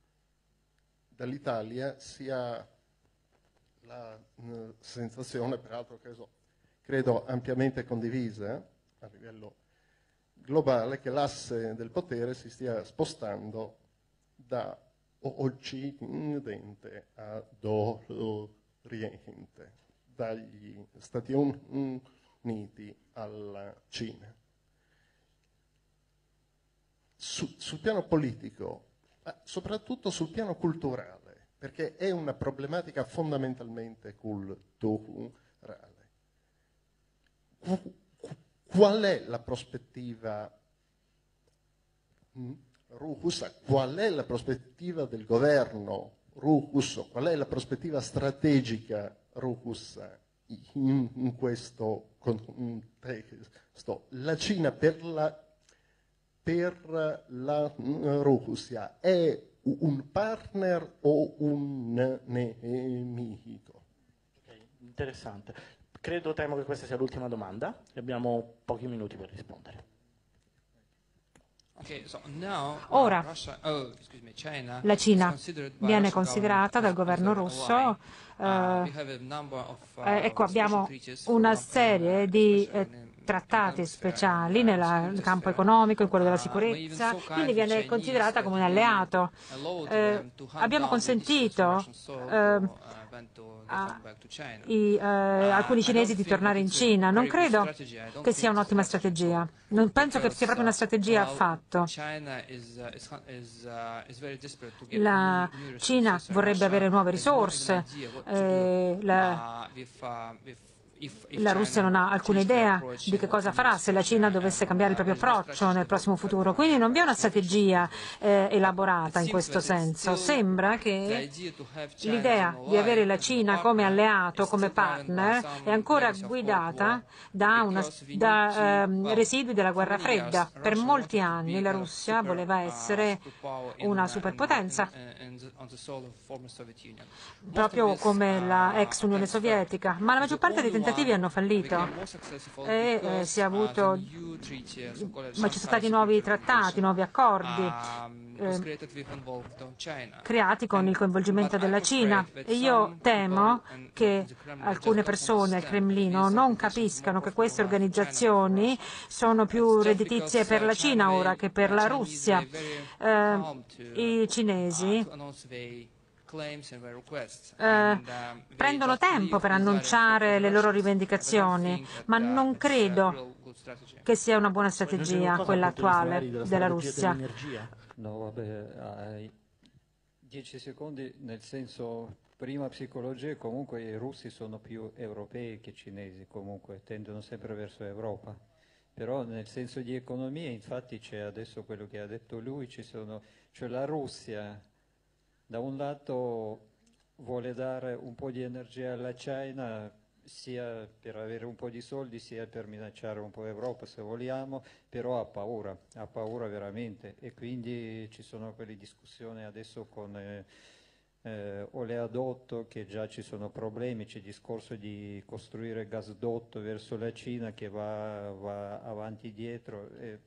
la sensazione, peraltro credo ampiamente condivisa a livello globale, che l'asse del potere si stia spostando da Occidente ad Oriente, dagli Stati Uniti alla Cina. Sul piano politico, ma soprattutto sul piano culturale, perché è una problematica fondamentalmente culturale. Qual è la prospettiva russa? Qual è la prospettiva del governo russo? Qual è la prospettiva strategica russa in questo contesto? La Cina per la Russia è un partner o un nemico? Okay, interessante. Temo che questa sia l'ultima domanda e abbiamo pochi minuti per rispondere. Ora, la Cina viene considerata dal governo russo, ecco, abbiamo una serie di trattati speciali nel campo economico, in quello della sicurezza, quindi viene considerata come un alleato. Abbiamo consentito alcuni cinesi di tornare in Cina. Non credo che sia un'ottima strategia. Non penso che sia proprio una strategia affatto. La Cina vorrebbe avere nuove risorse. La Russia non ha alcuna idea di che cosa farà se la Cina dovesse cambiare il proprio approccio nel prossimo futuro, quindi non vi è una strategia elaborata in questo senso. Sembra che l'idea di avere la Cina come alleato, come partner, è ancora guidata da residui della guerra fredda. Per molti anni la Russia voleva essere una superpotenza, proprio come la ex Unione Sovietica, ma la maggior parte dei tentativi hanno fallito e ma ci sono stati nuovi trattati, nuovi accordi creati con il coinvolgimento della Cina, e io temo che alcune persone al Cremlino non capiscano che queste organizzazioni sono più redditizie per la Cina ora che per la Russia. I cinesi prendono tempo per annunciare le loro rivendicazioni, ma non credo che sia una buona strategia quella attuale della Russia. No, vabbè, 10 secondi, nel senso, prima psicologia, comunque i russi sono più europei che cinesi, comunque tendono sempre verso Europa. Però nel senso di economia, infatti c'è adesso quello che ha detto lui, cioè la Russia da un lato vuole dare un po' di energia alla Cina, sia per avere un po' di soldi, sia per minacciare un po' l'Europa se vogliamo, però ha paura veramente, e quindi ci sono quelle discussioni adesso con oleodotto, che già ci sono problemi, c'è il discorso di costruire gasdotto verso la Cina che va avanti e dietro.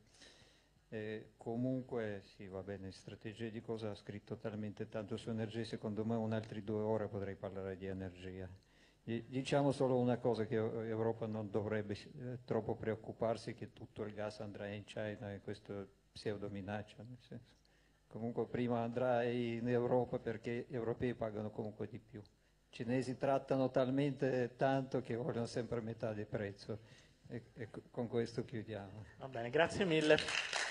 Comunque sì, va bene, strategie di cosa ha scritto talmente tanto su energia, secondo me un'altra 2 ore potrei parlare di energia. Diciamo solo una cosa, che l'Europa non dovrebbe troppo preoccuparsi che tutto il gas andrà in Cina, e questo pseudo minaccia, nel senso. Comunque prima andrà in Europa perché gli europei pagano comunque di più. I cinesi trattano talmente tanto che vogliono sempre metà di prezzo, e con questo chiudiamo. Va bene, grazie mille.